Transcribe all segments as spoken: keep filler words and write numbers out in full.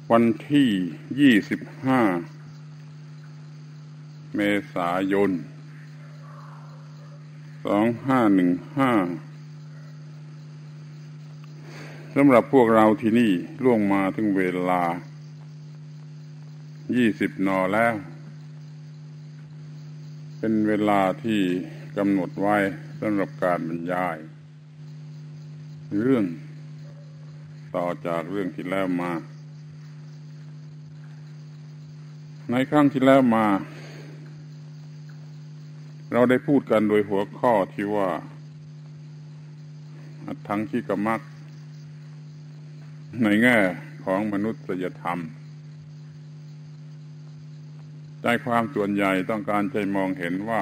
วันที่ยี่สิบห้าเมษายนสองพันห้าร้อยสิบห้าสำหรับพวกเราที่นี่ล่วงมาถึงเวลายี่สิบนแล้วเป็นเวลาที่กำหนดไว้สำหรับการบรรยายเรื่องต่อจากเรื่องที่แล้วมาในครั้งที่แล้วมาเราได้พูดกันโดยหัวข้อที่ว่าอัตถังคิกมัคในแง่ของมนุษยธรรมใจความส่วนใหญ่ต้องการใจมองเห็นว่า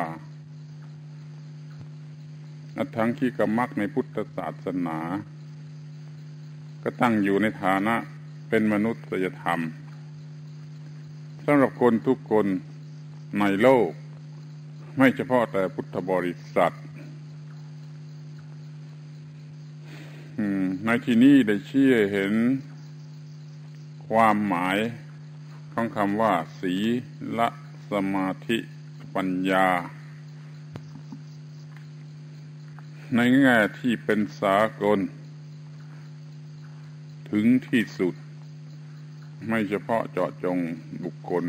อัตถังคิกมัคในพุทธศาสนาก็ตั้งอยู่ในฐานะเป็นมนุษยธรรมสำหรับคนทุกคนในโลกไม่เฉพาะแต่พุทธบริษัทในที่นี้ได้ชี้ให้เห็นความหมายของคำว่าศีลสมาธิปัญญาในแง่ที่เป็นสากลถึงที่สุดไม่เฉพาะเจาะจงบุคคล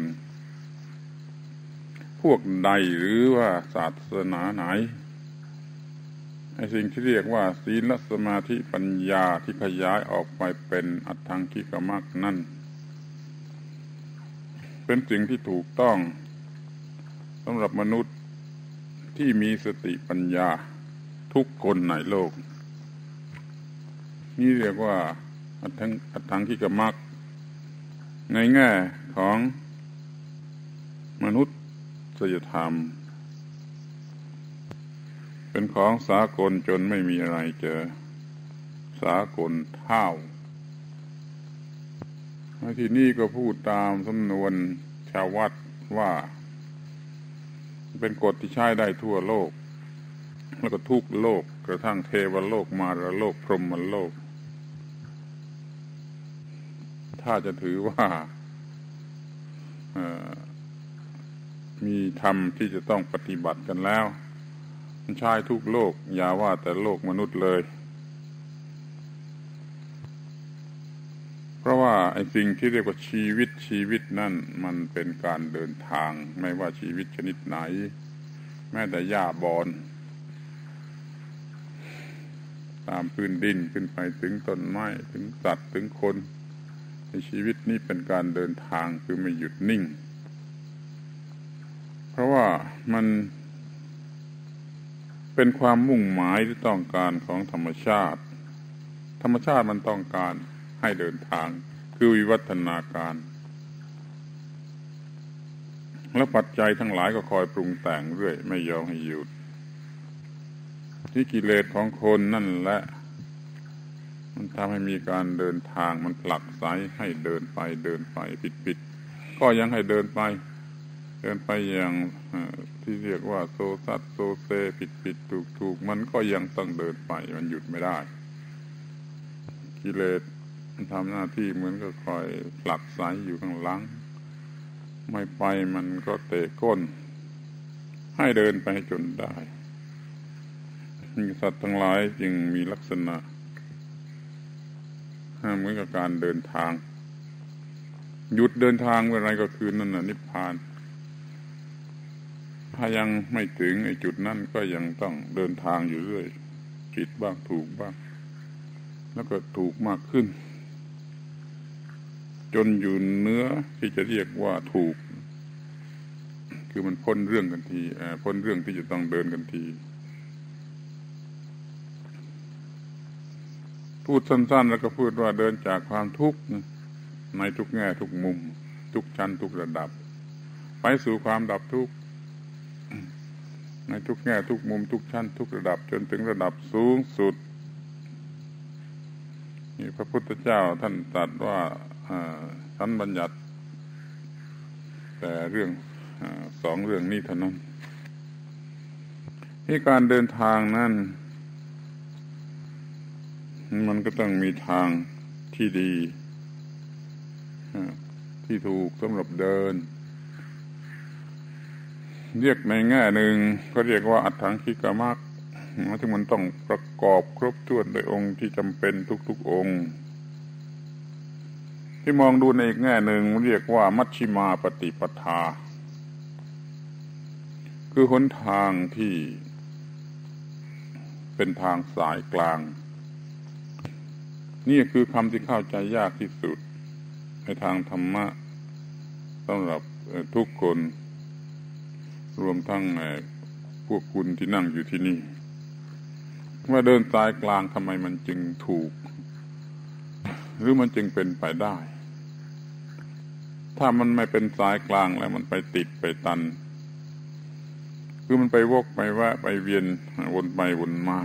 พวกใดหรือว่าศาสนาไหนไอ้สิ่งที่เรียกว่าศีลสมาธิปัญญาที่ขยายออกไปเป็นอัตถังคิกมัคนั่นเป็นสิ่งที่ถูกต้องสำหรับมนุษย์ที่มีสติปัญญาทุกคนในโลกนี่เรียกว่าอัตถังอัตถังคิกมัคในแง่ของมนุษยธรรมเป็นของสากลจนไม่มีอะไรเจอสากลเท่าที่นี่ก็พูดตามสำนวนชาววัดว่าเป็นกฎที่ใช้ได้ทั่วโลกแล้วก็ทุกโลกกระทั่งเทวโลกมารโลกพรหมโลกถ้าจะถือว่ามีธรรมที่จะต้องปฏิบัติกันแล้วมันใช้ทุกโลกอย่าว่าแต่โลกมนุษย์เลยเพราะว่าไอ้สิ่งที่เรียกว่าชีวิตชีวิตนั่นมันเป็นการเดินทางไม่ว่าชีวิตชนิดไหนแม้แต่หญ้าบอนตามพื้นดินขึ้นไปถึงต้นไม้ถึงสัตว์ถึงคนในชีวิตนี้เป็นการเดินทางคือไม่หยุดนิ่งเพราะว่ามันเป็นความมุ่งหมายที่ต้องการของธรรมชาติธรรมชาติมันต้องการให้เดินทางคือวิวัฒนาการและปัจจัยทั้งหลายก็คอยปรุงแต่งเรื่อยไม่ยอมให้หยุดที่กิเลสของคนนั่นแหละมันทำให้มีการเดินทางมันผลักไสให้เดินไปเดินไปผิดๆก็ยังให้เดินไปเดินไปอย่างที่เรียกว่าโซซัดโซเซผิดผิดถูกถูกมันก็ยังต้องเดินไปมันหยุดไม่ได้กิเลสมันทำหน้าที่เหมือนกับคอยผลักไสอยู่ข้างหลังไม่ไปมันก็เตะก้นให้เดินไปจนได้สัตว์ทั้งหลายจึงมีลักษณะเหมือนกับการเดินทางหยุดเดินทางเมื่อไรก็คือนั่นน่ะนิพพานถ้ายังไม่ถึงไอ้จุดนั้นก็ยังต้องเดินทางอยู่เรื่อยผิดบ้างถูกบ้างแล้วก็ถูกมากขึ้นจนอยู่เนื้อที่จะเรียกว่าถูกคือมันพ้นเรื่องกันทีพ้นเรื่องที่จะต้องเดินกันทีพูดสั้นๆแล้วก็พูดว่าเดินจากความทุกข์ในทุกแง่ทุกมุมทุกชั้นทุกระดับไปสู่ความดับทุกข์ในทุกแง่ทุกมุมทุกชั้นทุกระดับจนถึงระดับสูงสุดนี่พระพุทธเจ้าท่านตรัสว่าท่านบัญญัติแต่เรื่องสองเรื่องนี้เท่านั้นที่การเดินทางนั้น มันก็ต้องมีทางที่ดีที่ถูกสำหรับเดินเรียกในแง่หนึ่งก็เรียกว่าอัฏฐังคิกมรรคที่มันต้องประกอบครบถ้วนโดยองค์ที่จำเป็นทุกๆองค์ที่มองดูในอีกแง่หนึ่งเรียกว่ามัชฌิมาปฏิปทาคือหนทางที่เป็นทางสายกลางนี่คือคำที่เข้าใจยากที่สุดในทางธรรมะสำหรับทุกคนรวมทั้งพวกคุณที่นั่งอยู่ที่นี่ว่าเดินสายกลางทำไมมันจึงถูกหรือมันจึงเป็นไปได้ถ้ามันไม่เป็นสายกลางแล้วมันไปติดไปตันคือมันไปวกไปแวะไปเวียนวนไปวนมา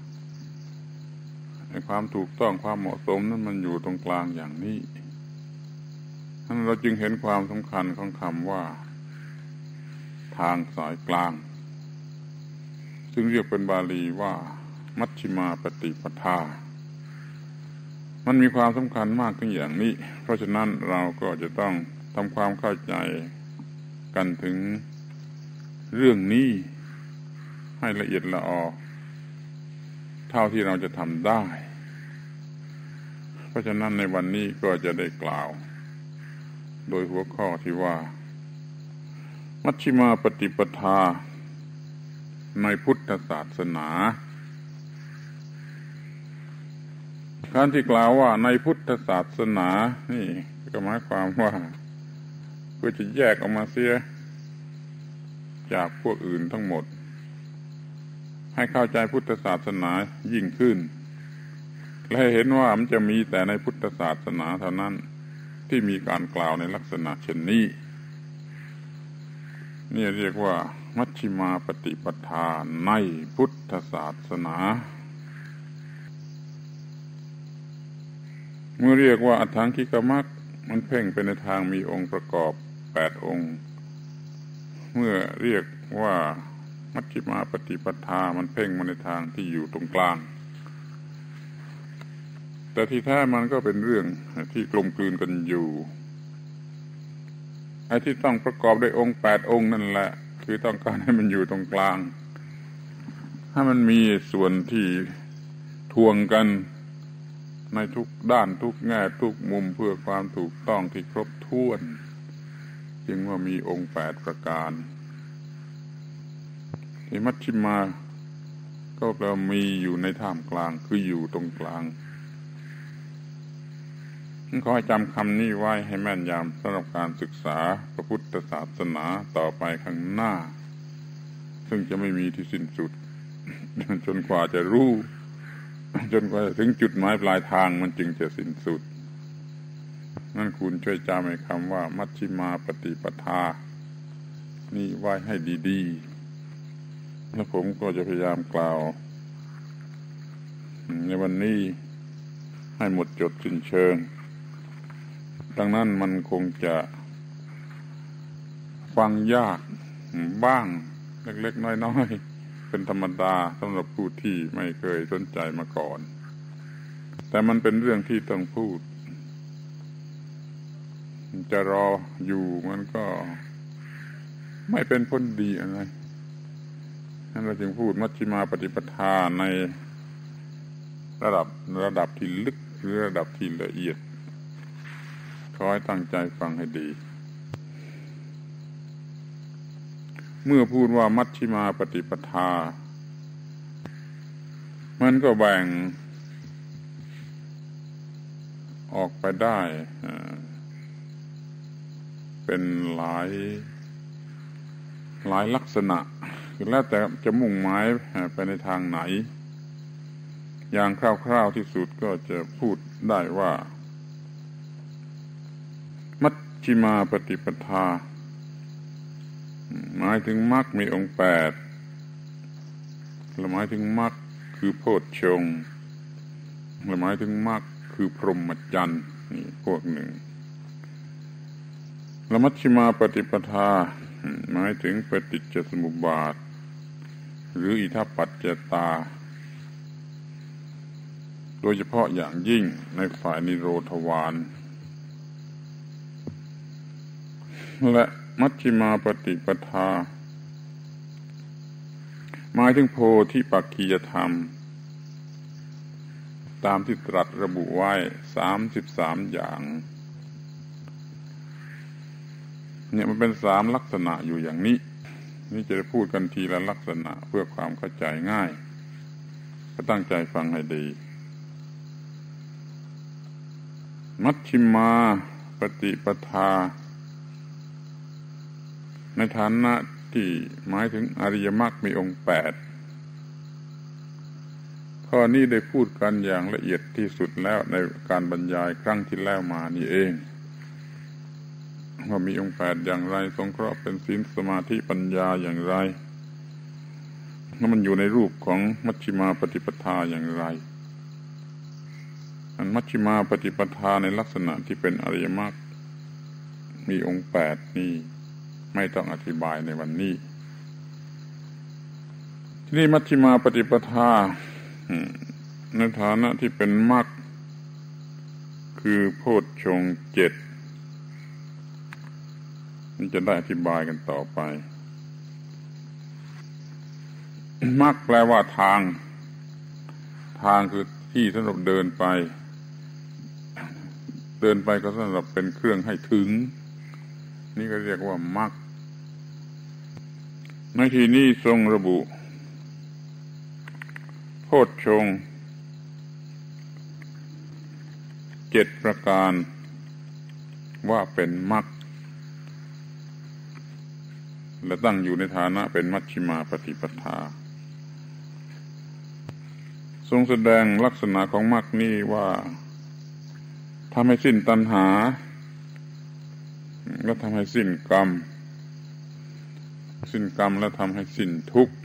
ในความถูกต้องความเหมาะสมนั้นมันอยู่ตรงกลางอย่างนี้ท่านเราจึงเห็นความสำคัญของคำว่าทางสายกลางซึ่งเรียกเป็นบาลีว่ามัชฌิมาปฏิปทามันมีความสำคัญมากถึงอย่างนี้เพราะฉะนั้นเราก็จะต้องทำความเข้าใจกันถึงเรื่องนี้ให้ละเอียดละออเท่าที่เราจะทำได้เพราะฉะนั้นในวันนี้ก็จะได้กล่าวโดยหัวข้อที่ว่ามัชฌิมาปฏิปทาในพุทธศาสนาการที่กล่าวว่าในพุทธศาสนานี่ก็หมายความว่าเพื่อจะแยกออกมาเสียจากพวกอื่นทั้งหมดให้เข้าใจพุทธศาสนายิ่งขึ้นและให้เห็นว่ามันจะมีแต่ในพุทธศาสนาเท่านั้นที่มีการกล่าวในลักษณะเช่นนี้นี่เรียกว่ามัชฌิมาปฏิปทาในพุทธศาสนาเมื่อเรียกว่าอัฏฐังคิกมรรคมันเพ่งไปในทางมีองค์ประกอบแปดองค์เมื่อเรียกว่ามัชฌิมาปฏิปทามันเพ่งมาในทางที่อยู่ตรงกลางแต่ที่แท้มันก็เป็นเรื่องที่กลมกลืนกันอยู่ไอ้ที่ต้องประกอบด้วยองค์แปดองค์นั่นแหละคือต้องการให้มันอยู่ตรงกลางให้มันมีส่วนที่ทวงกันในทุกด้านทุกแง่ทุกมุมเพื่อความถูกต้องที่ครบถ้วนจึงว่ามีองค์แปดประการที่มัชฌิมาก็แปลว่ามีอยู่ในท่ามกลางคืออยู่ตรงกลางขอให้จำคำนี้ไว้ให้แม่นยำสำหรับการศึกษาพระพุทธศาสนาต่อไปข้างหน้าซึ่งจะไม่มีที่สิ้นสุด จนกว่าจะรู้จนกว่าถึงจุดหมายปลายทางมันจึงจะสิ้นสุดนั่นคุณช่วยจำไอ้คำว่ามัชฌิมาปฏิปทานี่ไว้ให้ดีๆแล้วผมก็จะพยายามกล่าวในวันนี้ให้หมดจดสิ้นเชิงดังนั้นมันคงจะฟังยากบ้างเล็กๆน้อยๆเป็นธรรมดาสำหรับผู้ที่ไม่เคยสนใจมาก่อนแต่มันเป็นเรื่องที่ต้องพูดจะรออยู่มันก็ไม่เป็นผลดีอะไรนั่นเราจึงพูดมัชฌิมาปฏิปทาในระดับระดับที่ลึกหรือระดับที่ละเอียดขอให้ตั้งใจฟังให้ดีเมื่อพูดว่ามัชฌิมาปฏิปทามันก็แบ่งออกไปได้เป็นหลายหลายลักษณะแล้วแต่จะมุ่งหมายไปในทางไหนอย่างคร่าวๆที่สุดก็จะพูดได้ว่ามัชฌิมาปฏิปทาหมายถึงมรรคมีองค์แปดและหมายถึงมรรคคือโพชฌงค์และหมายถึงมรรคคือพรหมจรรย์นี่พวกหนึ่งและมัชฌิมาปฏิปทาหมายถึงปฏิจจสมุปบาทหรืออิทัปปัจจตาโดยเฉพาะอย่างยิ่งในฝ่ายนิโรธวาและมัชฌิมาปฏิปทาหมายถึงโพธิปักขียธรรมตามที่ตรัสระบุไว้สามสิบสามอย่างเนี่ยมันเป็นสามลักษณะอยู่อย่างนี้นี่จะได้พูดกันทีละลักษณะเพื่อความเข้าใจง่ายก็ตั้งใจฟังให้ดีมัชฌิมาปฏิปทาในฐานะที่หมายถึงอริยมรรคมีองค์แปดข้อนี้ได้พูดกันอย่างละเอียดที่สุดแล้วในการบรรยายครั้งที่แล้วมานี่เองว่ามีองค์แปดอย่างไรสงเคราะห์เป็นศีลสมาธิปัญญาอย่างไรแล้วมันอยู่ในรูปของมัชฌิมาปฏิปทาอย่างไรอันมัชฌิมาปฏิปทาในลักษณะที่เป็นอริยมรรคมีองค์แปดนี่ไม่ต้องอธิบายในวันนี้ที่นี่มัชฌิมาปฏิปทาในฐานะที่เป็นมรรคคือโพชฌงค์เจ็ดมันจะได้อธิบายกันต่อไปมรรคแปลว่าทางทางคือที่สำหรับเดินไปเดินไปก็สำหรับเป็นเครื่องให้ถึงนี่ก็เรียกว่ามรรคในที่นี้ทรงระบุโพชฌงค์เจ็ดประการว่าเป็นมรรคและตั้งอยู่ในฐานะเป็นมัชฌิมาปฏิปทาทรงแสดงลักษณะของมรรคนี้ว่าทำให้สิ้นตัณหาและทำให้สิ้นกรรมสิ้นกรรมและทำให้สิ้นทุกข์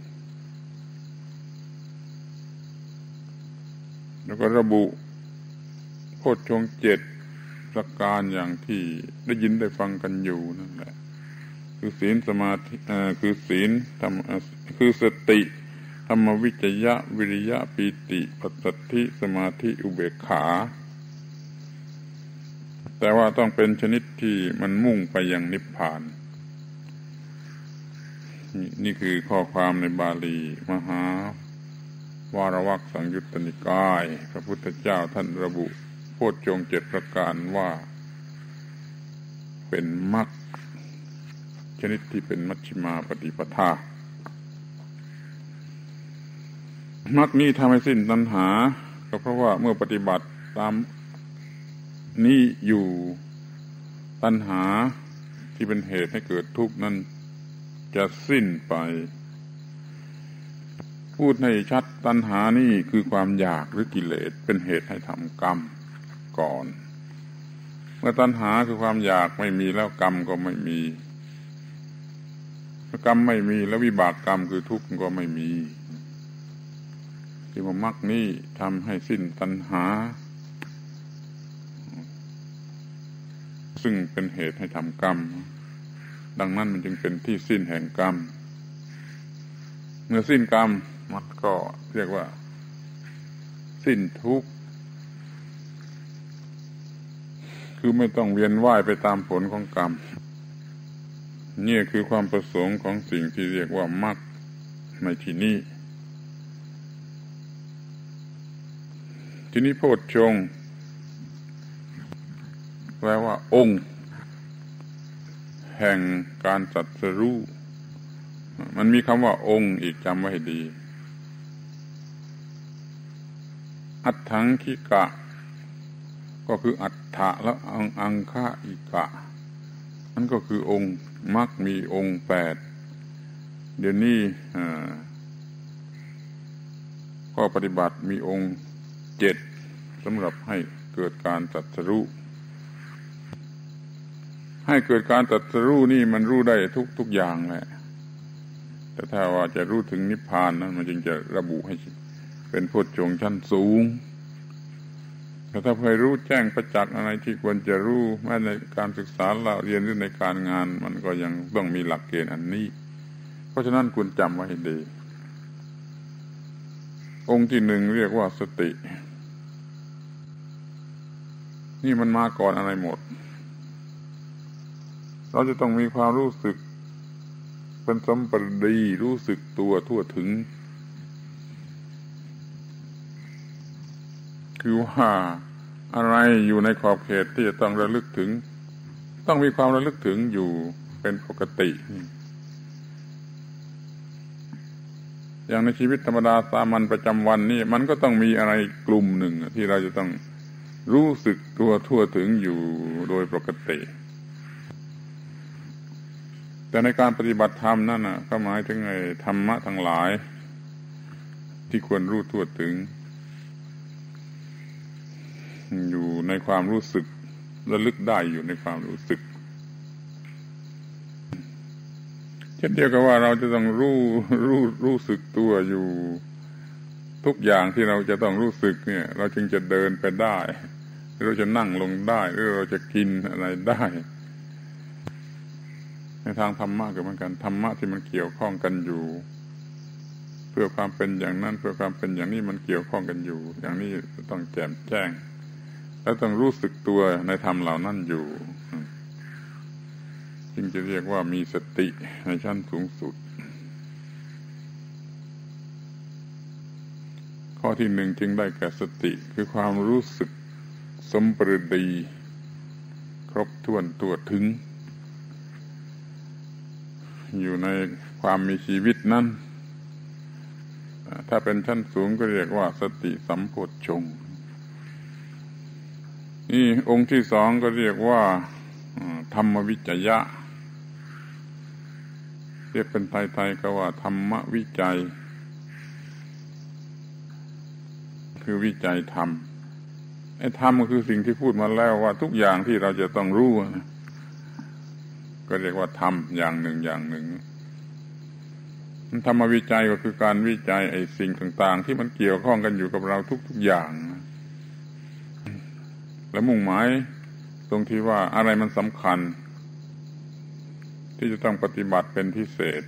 แล้วก็ระบุโพชฌงค์เจ็ดประการอย่างที่ได้ยินได้ฟังกันอยู่นั่นแหละคือศีลสมาธิคือศีลธรรมคือสติธรรมวิจยะวิริยะปีติปัสสัทธิสมาธิอุเบกขาแต่ว่าต้องเป็นชนิดที่มันมุ่งไปยังนิพพานนี่คือข้อความในบาลีมหาวารวรรคสังยุตตนิกายพระพุทธเจ้าท่านระบุโพชฌงค์เจ็ดประการว่าเป็นมรรคชนิดที่เป็นมัชฌิมาปฏิปทามรรคนี้ทำให้สิ้นตัณหาก็เพราะว่าเมื่อปฏิบัติตามนี้อยู่ตัณหาที่เป็นเหตุให้เกิดทุกข์นั้นจะสิ้นไปพูดให้ชัดตัณหานี่คือความอยากหรือกิเลสเป็นเหตุให้ทำกรรมก่อนเมื่อตัณหาคือความอยากไม่มีแล้วกรรมก็ไม่มีเมื่อกรรมไม่มีแล้ววิบากกรรมคือทุกข์ก็ไม่มีที่ว่ามรรคนี้ทำให้สิ้นตัณหาซึ่งเป็นเหตุให้ทำกรรมดังนั้นมันจึงเป็นที่สิ้นแห่งกรรมเมื่อสิ้นกรรมมันก็เรียกว่าสิ้นทุกข์คือไม่ต้องเวียนว่ายไปตามผลของกรรมนี่คือความประสงค์ของสิ่งที่เรียกว่ามรรคในที่นี้ที่นี้โพชฌงค์แปลว่าองค์แห่งการตรัสรู้มันมีคำว่าองค์อีกจำไว้ให้ดีอัฏฐังคิกะก็คืออัฏฐะแล้วอังอังคะอิกะนั่นก็คือองค์มรรคมีองค์แปดเดี๋ยวนี้ก็ปฏิบัติมีองค์เจ็ดสำหรับให้เกิดการตรัสรู้ให้เกิดการตรัสรู้นี่มันรู้ได้ทุกทุกอย่างแหละแต่ถ้าว่าจะรู้ถึงนิพพานนั้นมันจึงจะระบุให้เป็นโพชฌงค์ชั้นสูงแต่ถ้าเคยรู้แจ้งประจักษ์อะไรที่ควรจะรู้แม้ในการศึกษาเราเรียนหรือในการงานมันก็ยังต้องมีหลักเกณฑ์อันนี้เพราะฉะนั้นคุณจำไว้ให้ดีองค์ที่หนึ่งเรียกว่าสตินี่มันมาก่อนอะไรหมดเราจะต้องมีความรู้สึกเป็นสัมปชัญญะรู้สึกตัวทั่วถึงคือว่าอะไรอยู่ในขอบเขตที่จะต้องระลึกถึงต้องมีความระลึกถึงอยู่เป็นปกติอย่างในชีวิตธรรมดาสามัญประจำวันนี่มันก็ต้องมีอะไรกลุ่มหนึ่งที่เราจะต้องรู้สึกตัวทั่วถึงอยู่โดยปกติแต่ในการปฏิบัติธรรมนั่นน่ะก็หมายถึงไอ้ธรรมะทั้งหลายที่ควรรู้ทั่วถึงอยู่ในความรู้สึกระลึกได้อยู่ในความรู้สึกเช่นเดียวกับว่าเราจะต้องรู้รู้รู้สึกตัวอยู่ทุกอย่างที่เราจะต้องรู้สึกเนี่ยเราจึงจะเดินไปได้หรือเราจะนั่งลงได้หรือเราจะกินอะไรได้ในทางธรรมะก็เหมือนกันธรรมะที่มันเกี่ยวข้องกันอยู่เพื่อความเป็นอย่างนั้นเพื่อความเป็นอย่างนี้มันเกี่ยวข้องกันอยู่อย่างนี้ต้องแจ่มแจ้งแล้วต้องรู้สึกตัวในธรรมเหล่านั้นอยู่จึงจะเรียกว่ามีสติในชั้นสูงสุดข้อที่หนึ่งจึงได้แก่สติคือความรู้สึกสัมปชัญญะครบถ้วนทั่วถึงอยู่ในความมีชีวิตนั้นถ้าเป็นชั้นสูงก็เรียกว่าสติสัมโพชฌงค์นี่องค์ที่สองก็เรียกว่าธรรมวิจยะเรียกเป็นไทยๆก็ว่าธรรมวิจัยคือวิจัยธรรมไอ้ธรรมก็คือสิ่งที่พูดมาแล้วว่าทุกอย่างที่เราจะต้องรู้นะก็เรียกว่าธรรมอย่างหนึ่งอย่างหนึ่งธรรมวิจัยก็คือการวิจัยไอ้สิ่งต่างๆที่มันเกี่ยวข้องกันอยู่กับเราทุกๆอย่างและมุ่งหมายตรงที่ว่าอะไรมันสำคัญที่จะต้องปฏิบัติเป็นพิเศษ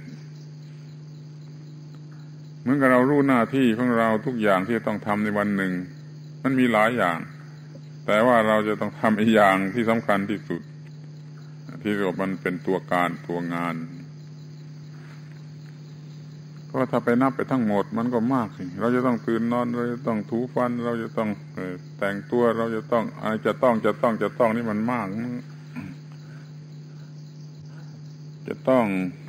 เหมือนกับเรารู้หน้าที่ของเราทุกอย่างที่ต้องทำในวันหนึ่งมันมีหลายอย่างแต่ว่าเราจะต้องทำอีกอย่างที่สำคัญที่สุดที่เรียกว่ามันเป็นตัวการตัวงานก็ถ้าไปนับไปทั้งหมดมันก็มากสิเราจะต้องตื่นนอนเราจะต้องถูฟันเราจะต้องแต่งตัวเราจะต้องอะไรจะต้องจะต้องจะต้องนี่มันมากจะต้อง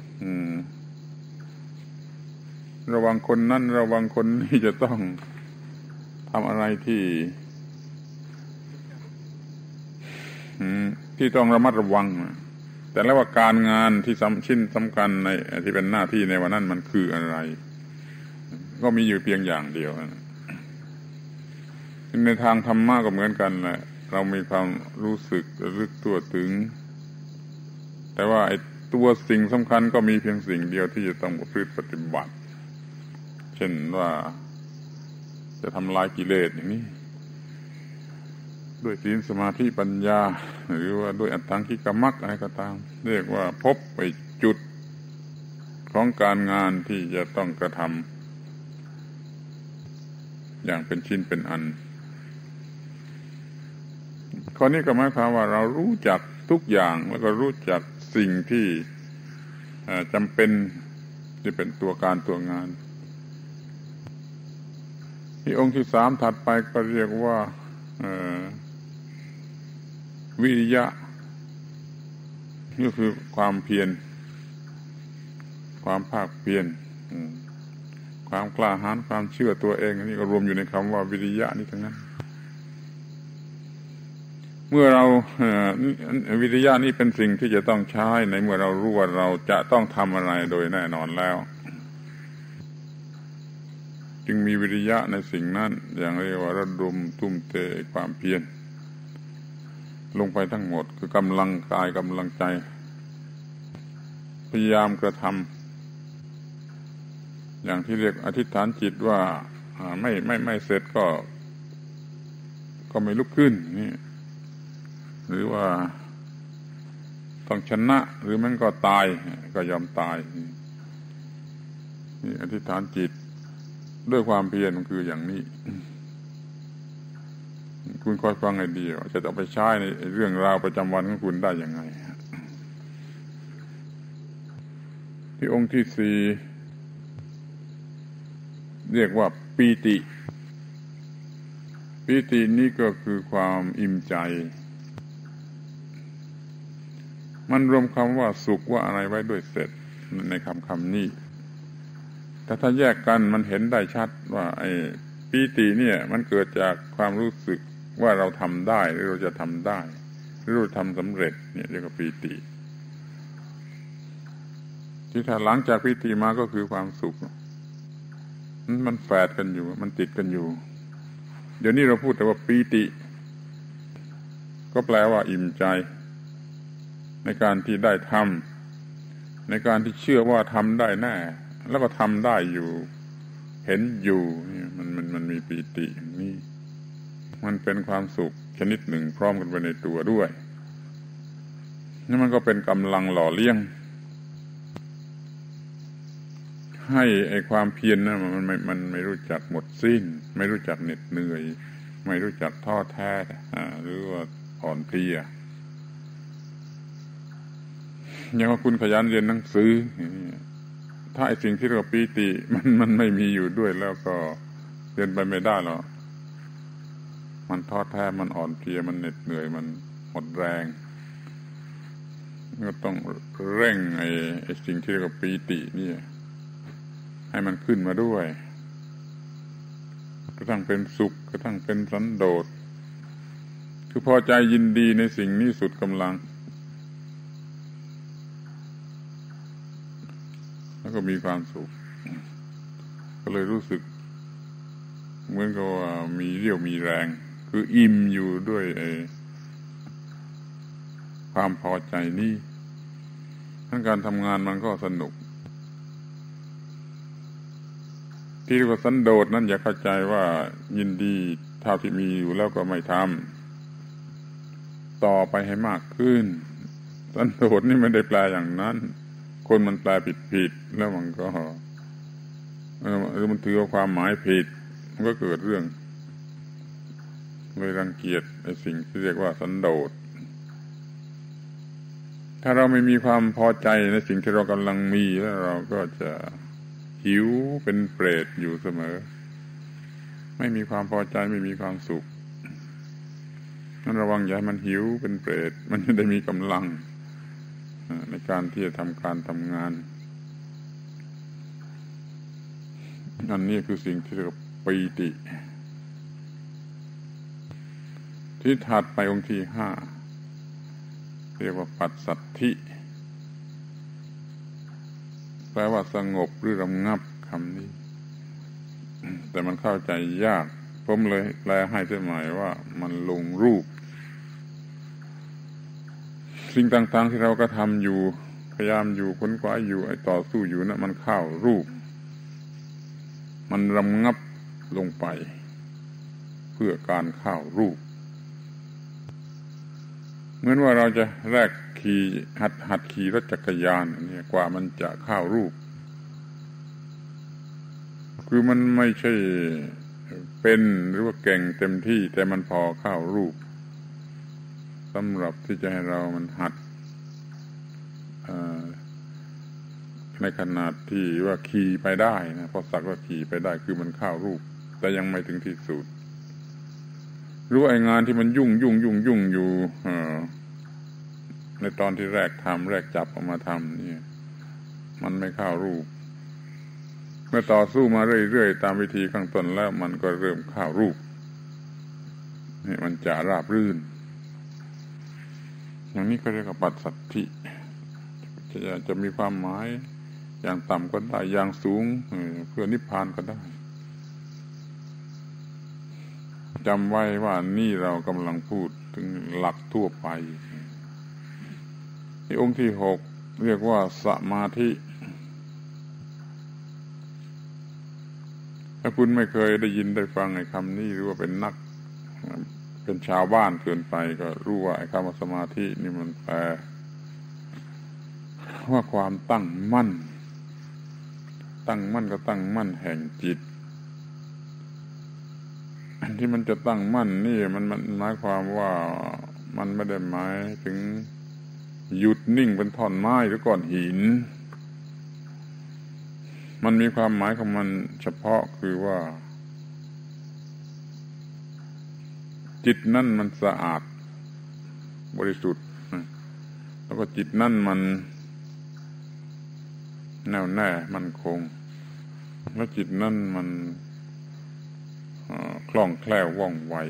ระวังคนนั้นระวังคนนี้จะต้องทำอะไรที่ที่ต้องระมัดระวังแต่แล้วว่าการงานที่สำชิ้นสำคัญในที่เป็นหน้าที่ในวันนั้นมันคืออะไรก็มีอยู่เพียงอย่างเดียวในทางธรรมะก็เหมือนกันแหละเรามีความรู้สึกระลึกตัวถึงแต่ว่าไอ้ตัวสิ่งสำคัญก็มีเพียงสิ่งเดียวที่จะต้องประพฤติปฏิบัติเช่นว่าจะทำลายกิเลสอย่างนี้ด้วยศีลสมาธิปัญญาหรือว่าด้วยอัตถังคิกมรรคอะไรก็ตามเรียกว่าพบไปจุดของการงานที่จะต้องกระทำอย่างเป็นชิ้นเป็นอันข้อนี้ก็หมายความว่าเรารู้จักทุกอย่างแล้วก็รู้จักสิ่งที่จำเป็นที่เป็นตัวการตัวงานที่องค์ที่สามถัดไปก็เรียกว่าวิริยะนี่คือความเพียรความภาคเพียรความกล้าหาญความเชื่อตัวเองนี่ก็รวมอยู่ในคำว่าวิริยะนี่ทั้งนั้นเมื่อเราวิริยะนี่เป็นสิ่งที่จะต้องใช้ในเมื่อเรารู้ว่าเราจะต้องทำอะไรโดยแน่นอนแล้วจึงมีวิริยะในสิ่งนั้นอย่างเรียกว่าระดมทุ่มเทความเพียรลงไปทั้งหมดคือกำลังกายกำลังใจพยายามกระทำอย่างที่เรียกอธิษฐานจิตว่าไม่ไม่ไม่เสร็จก็ก็ไม่ลุกขึ้นนี่หรือว่าต้องชนะหรือมันก็ตายก็ยอมตายนี่อธิษฐานจิตด้วยความเพียรมันคืออย่างนี้คุณคอยฟังให้ดีว่าจะต้องไปใช้ในเรื่องราวประจำวันของคุณได้ยังไงที่องค์ที่สี่เรียกว่าปีติปีตินี้ก็คือความอิ่มใจมันรวมคำว่าสุขว่าอะไรไว้ด้วยเสร็จในคำคำนี้แต่ถ้าแยกกันมันเห็นได้ชัดว่าไอ้ปีติเนี่ยมันเกิดจากความรู้สึกว่าเราทำได้หรือเราจะทำได้หรือเราทำสำเร็จเนี่ยเรียกว่าปีติที่ถ้าหลังจากปีติมาก็คือความสุขมันแฝดกันอยู่มันติดกันอยู่เดี๋ยวนี้เราพูดแต่ว่าปีติก็แปลว่าอิ่มใจในการที่ได้ทำในการที่เชื่อว่าทำได้แน่แล้วก็ทำได้อยู่เห็นอยู่นี่มันมันมันมีปีติอย่างนี้มันเป็นความสุขชนิดหนึ่งพร้อมกันไปในตัวด้วยนี่มันก็เป็นกำลังหล่อเลี้ยงให้ไอ้ความเพียรนะมันไม่มันไม่รู้จักหมดสิ้นไม่รู้จักเหน็ดเหนื่อยไม่รู้จักท้อแท้หรือว่าอ่อนเพลียอย่างว่าคุณขยันเรียนหนังสือถ้าไอ้สิ่งที่เรียกว่าปีติมันมันไม่มีอยู่ด้วยแล้วก็เรียนไปไม่ได้หรอกมันท้อแท้มันอ่อนเพลียมันเหน็ดเหนื่อยมันหมดแรงก็ต้องเร่งไอ้ไอ้สิ่งที่เรียกว่าปีตินี่ให้มันขึ้นมาด้วยกระทั่งเป็นสุขกระทั่งเป็นสันโดษคือพอใจยินดีในสิ่งนี้สุดกำลังแล้วก็มีความสุขก็เลยรู้สึกเหมือนกับว่ามีเรี่ยวมีแรงคืออิ่มอยู่ด้วยไอ้ความพอใจนี่ทั้งการทำงานมันก็สนุกที่เรียกว่าสันโดษนั้นอย่าเข้าใจว่ายินดีเท่าที่มีอยู่แล้วก็ไม่ทำต่อไปให้มากขึ้นสันโดษนี่ไม่ได้แปลอย่างนั้นคนมันแปลผิดๆแล้วมันก็เออหรือมันถือว่าความหมายผิดมันก็เกิดเรื่องเลยรังเกียจไอ้สิ่งที่เรียกว่าสันโดษถ้าเราไม่มีความพอใจในสิ่งที่เรากำลังมีแล้วเราก็จะหิวเป็นเปรตอยู่เสมอไม่มีความพอใจไม่มีความสุขนั้นระวังอย่าให้มันหิวเป็นเปรตมันจะได้มีกำลังในการที่จะทำการทำงานอันนี้คือสิ่งที่เรียกว่าปีติที่ถัดไปองค์ที่ห้าเรียกว่าปัสสัทธิแปลว่าสงบหรือระงับคำนี้แต่มันเข้าใจยากผมเลยแปลให้เสียหมายว่ามันลงรูปสิ่งต่างๆที่เราก็ทำอยู่พยายามอยู่ค้นคว้าอยู่ไอ้ต่อสู้อยู่นะมันเข้ารูปมันระงับลงไปเพื่อการเข้ารูปเหมือนว่าเราจะแรกขี่หัดหัดขี่รถจักรยานเนี่ยกว่ามันจะเข้ารูปคือมันไม่ใช่เป็นหรือว่าเก่งเต็มที่แต่มันพอเข้ารูปสำหรับที่จะให้เรามันหัดในขนาดที่ว่าขี่ไปได้นะพอสักว่าขี่ไปได้คือมันเข้ารูปแต่ยังไม่ถึงที่สุดรู้ไอ้งานที่มันยุ่งยุ่งยุ่งยุ่งอยู่ในตอนที่แรกทำแรกจับออกมาทำเนี่ยมันไม่เข้ารูปเมื่อต่อสู้มาเรื่อยๆตามวิธีข้างต้นแล้วมันก็เริ่มเข้ารูปนี่มันจะราบรื่นอย่างนี้ก็เรียกว่าปัสสัทธิจะจะมีความหมายอย่างต่ำก็ได้อย่างสูงเพื่อนิพพานก็ได้จำไว้ว่านี่เรากำลังพูดถึงหลักทั่วไปที่องค์ที่หกเรียกว่าสมาธิถ้าคุณไม่เคยได้ยินได้ฟังไอ้คำนี้หรือว่าเป็นนักเป็นชาวบ้านเกินไปก็รู้ว่าไอ้คำว่าสมาธินี่มันแปลว่าความตั้งมั่นตั้งมั่นก็ตั้งมั่นแห่งจิตอันที่มันจะตั้งมั่นนี่มันมันหมายความว่ามันไม่ได้หมายถึงหยุดนิ่งเป็นท่อนไม้หรือก้อนหินมันมีความหมายของมันเฉพาะคือว่าจิตนั่นมันสะอาดบริสุทธิ์แล้วก็จิตนั่นมันแน่วแน่มั่นคงแล้วจิตนั่นมันคล่องแคล่วว่องไว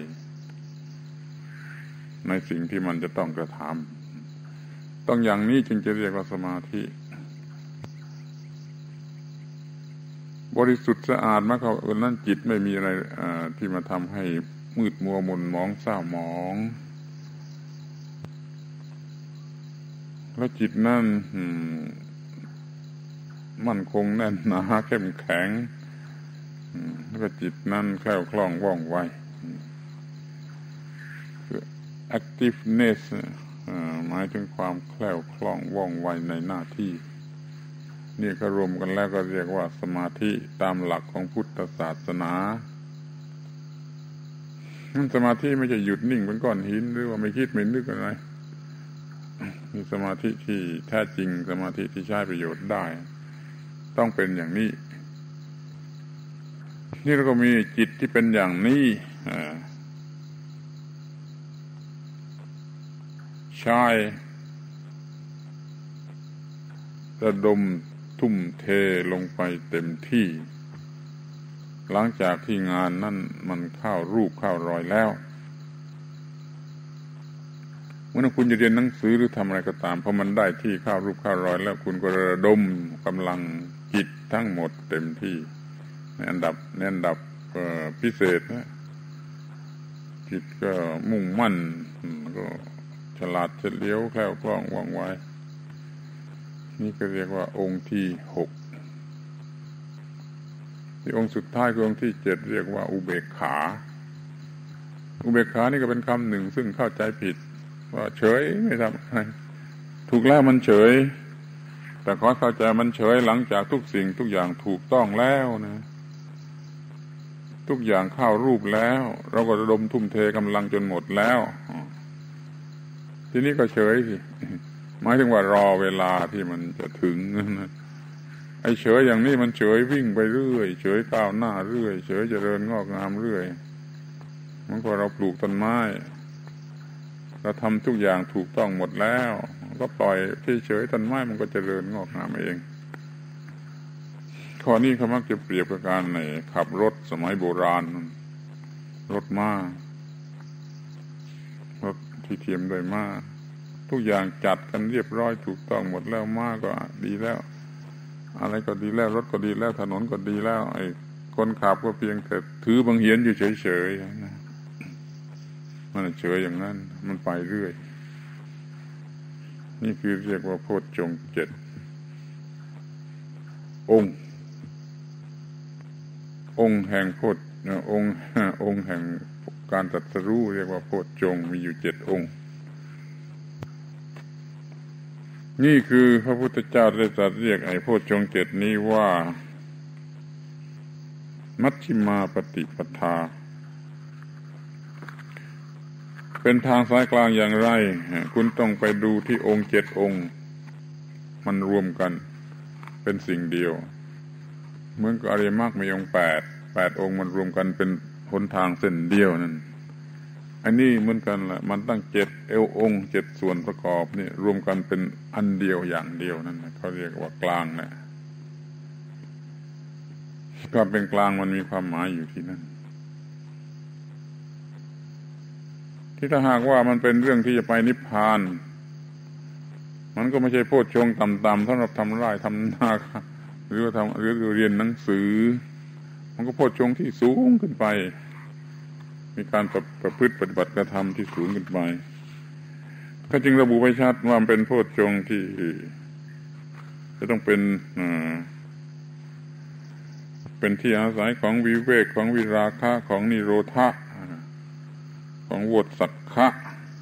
ในสิ่งที่มันจะต้องกระทำต้องอย่างนี้จึงจะเรียกว่าสมาธิบริสุทธิ์สะอาดมากเขาเออนั่นจิตไม่มีอะไรที่มาทำให้มืดมัวหม่นหมองเศร้าหมองแล้วจิตนั่นมั่นคงแน่นหนาเข้มแข็งแล้วก็จิตนั่นแคล่วคล่องว่องไวคือ activeness หมายถึงความแคล่วคล่องว่องไวในหน้าที่นี่ก็รวมกันแล้วก็เรียกว่าสมาธิตามหลักของพุทธศาสนาสมาธิไม่ใช่หยุดนิ่งเป็นก้อนหินหรือว่าไม่คิดไม่นึกอะไรมีสมาธิที่แท้จริงสมาธิที่ใช้ประโยชน์ได้ต้องเป็นอย่างนี้นี่เราก็มีจิตที่เป็นอย่างนี้ใช้ระดมทุ่มเทลงไปเต็มที่หลังจากที่งานนั่นมันเข้ารูปเข้ารอยแล้วเมื่อคุณจะเรียนหนังสือหรือทำอะไรก็ตามพอมันได้ที่เข้ารูปเข้ารอยแล้วคุณก็ระดมกำลังจิตทั้งหมดเต็มที่ในอันดับในอันดับพิเศษนะจิตก็มุ่งมั่นก็ฉลาดเฉลียวแคล่วคล่องว่องไวนี่ก็เรียกว่าองค์ที่หกที่องค์สุดท้ายคือองค์ที่เจ็ดเรียกว่าอุเบกขาอุเบกขานี่ก็เป็นคำหนึ่งซึ่งเข้าใจผิดว่าเฉยไม่ทำอะไรถูกแล้วมันเฉยแต่ขอเข้าใจมันเฉยหลังจากทุกสิ่งทุกอย่างถูกต้องแล้วนะทุกอย่างเข้ารูปแล้วเราก็ระดมทุ่มเทกำลังจนหมดแล้วทีนี้ก็เฉยสิหมายถึงว่ารอเวลาที่มันจะถึงนะไอ้เฉยอย่างนี้มันเฉยวิ่งไปเรื่อยเฉยก้าวหน้าเรื่อยเฉยเจริญงอกงามเรื่อยมันก็เราปลูกต้นไม้เราทำทุกอย่างถูกต้องหมดแล้วก็ปล่อยที่เฉยต้นไม้มันก็เจริญงอกงามเองข้อนี้เขามักจะเปรียบกับการในขับรถสมัยโบราณรถม้ารถที่เทียมด้วยม้าทุกอย่างจัดกันเรียบร้อยถูกต้องหมดแล้วม้าก็ดีแล้วอะไรก็ดีแล้วรถก็ดีแล้วถนนก็ดีแล้วไอ้คนขับก็เพียงแต่ถือบังเหียนอยู่เฉยๆนะมันเฉยอย่างนั้นมันไปเรื่อยนี่คือเรียกว่าโพชฌงค์เจ็ดองค์องค์แห่งโพชองค์องค์แห่งการตรัสรู้เรียกว่าโพชฌงค์มีอยู่เจ็ดองค์นี่คือพระพุทธเจ้าได้ตรัสเรียกไอ้โพชฌงค์เจ็ดนี้ว่ามัชฌิมาปฏิปทาเป็นทางสายกลางอย่างไรคุณต้องไปดูที่องค์เจ็ดองค์มันรวมกันเป็นสิ่งเดียวเหมือนกับอริยมรรคมีองค์แปดแปดองค์มันรวมกันเป็นหนทางเส้นเดียวนั่นอันนี้เหมือนกันแหละมันตั้งเจ็ดเอวองค์เจ็ดส่วนประกอบนี่รวมกันเป็นอันเดียวอย่างเดียวนั่นเขาเรียกว่ากลางนะก็เป็นกลางมันมีความหมายอยู่ที่นั่นที่ถ้าหากว่ามันเป็นเรื่องที่จะไปนิพพานมันก็ไม่ใช่โพชฌงค์ต่ำๆสำหรับทำไร่ทำนาหรือว่าทำหรือเรียนหนังสือมันก็โพชฌงค์ที่สูงขึ้นไปมีการประประพฤติปฏิบัติกระทำที่สูงขึ้นไปก็จึงระบุไว้ชัดว่าเป็นโพชฌงค์ที่จะต้องเป็นเป็นที่อาศัยของวิเวกของวิราคะของนิโรธะของโวฏสักขะ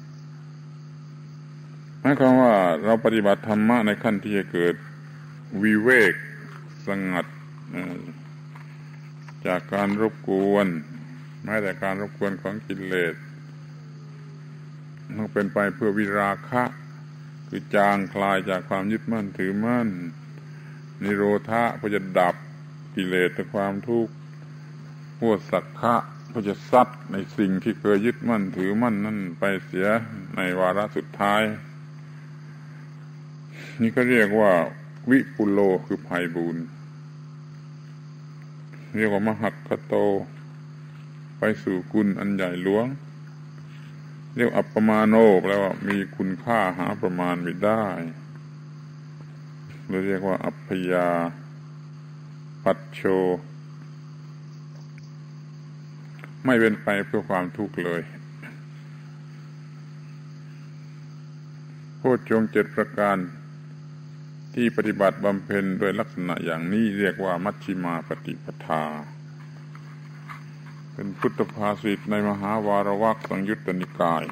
หมายความว่าเราปฏิบัติธรรมะในขั้นที่จะเกิดวิเวกสงัดจากการรบกวนแม้แต่การรบกวนของกิเลสต้องเป็นไปเพื่อวิราคะคือจางคลายจากความยึดมั่นถือมั่นนิโรธะเพื่อจะดับกิเลสและความทุกข์พวกสักขะก็จะซัดในสิ่งที่เคยยึดมั่นถือมั่นนั่นไปเสียในวาระสุดท้ายนี่ก็เรียกว่าวิปุโลคือไพบูลย์เรียกว่ามหัคคโตไปสู่กุลอันใหญ่หลวงเรียกอัปปมาโนแปลว่ามีคุณค่าหาประมาณไม่ได้เราเรียกว่าอัพพยาปัจโชไม่เป็นไปเพื่อความทุกข์เลยโพชฌงค์เจ็ดประการที่ปฏิบัติบำเพ็ญโดยลักษณะอย่างนี้เรียกว่ามัชฌิมาปฏิปทาเป็นพุทธภาษิตในมหาวารวรรคสังยุตตนิกาย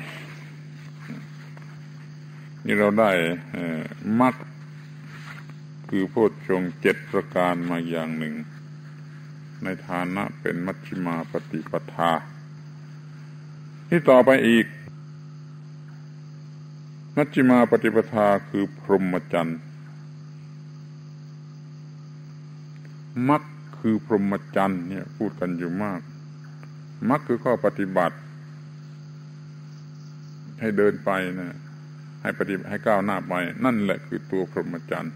นี่เราได้มรรคคือโพชฌงค์เจ็ดประการมาอย่างหนึ่งในฐานะเป็นมัชฌิมาปฏิปทาที่ต่อไปอีกมัชฌิมาปฏิปทาคือพรหมจรรย์มรรคคือพรหมจรรย์เนี่ยพูดกันอยู่มากมรรคคือข้อปฏิบัติให้เดินไปนะให้ปฏิบัติให้ก้าวหน้าไปนั่นแหละคือตัวพรหมจรรย์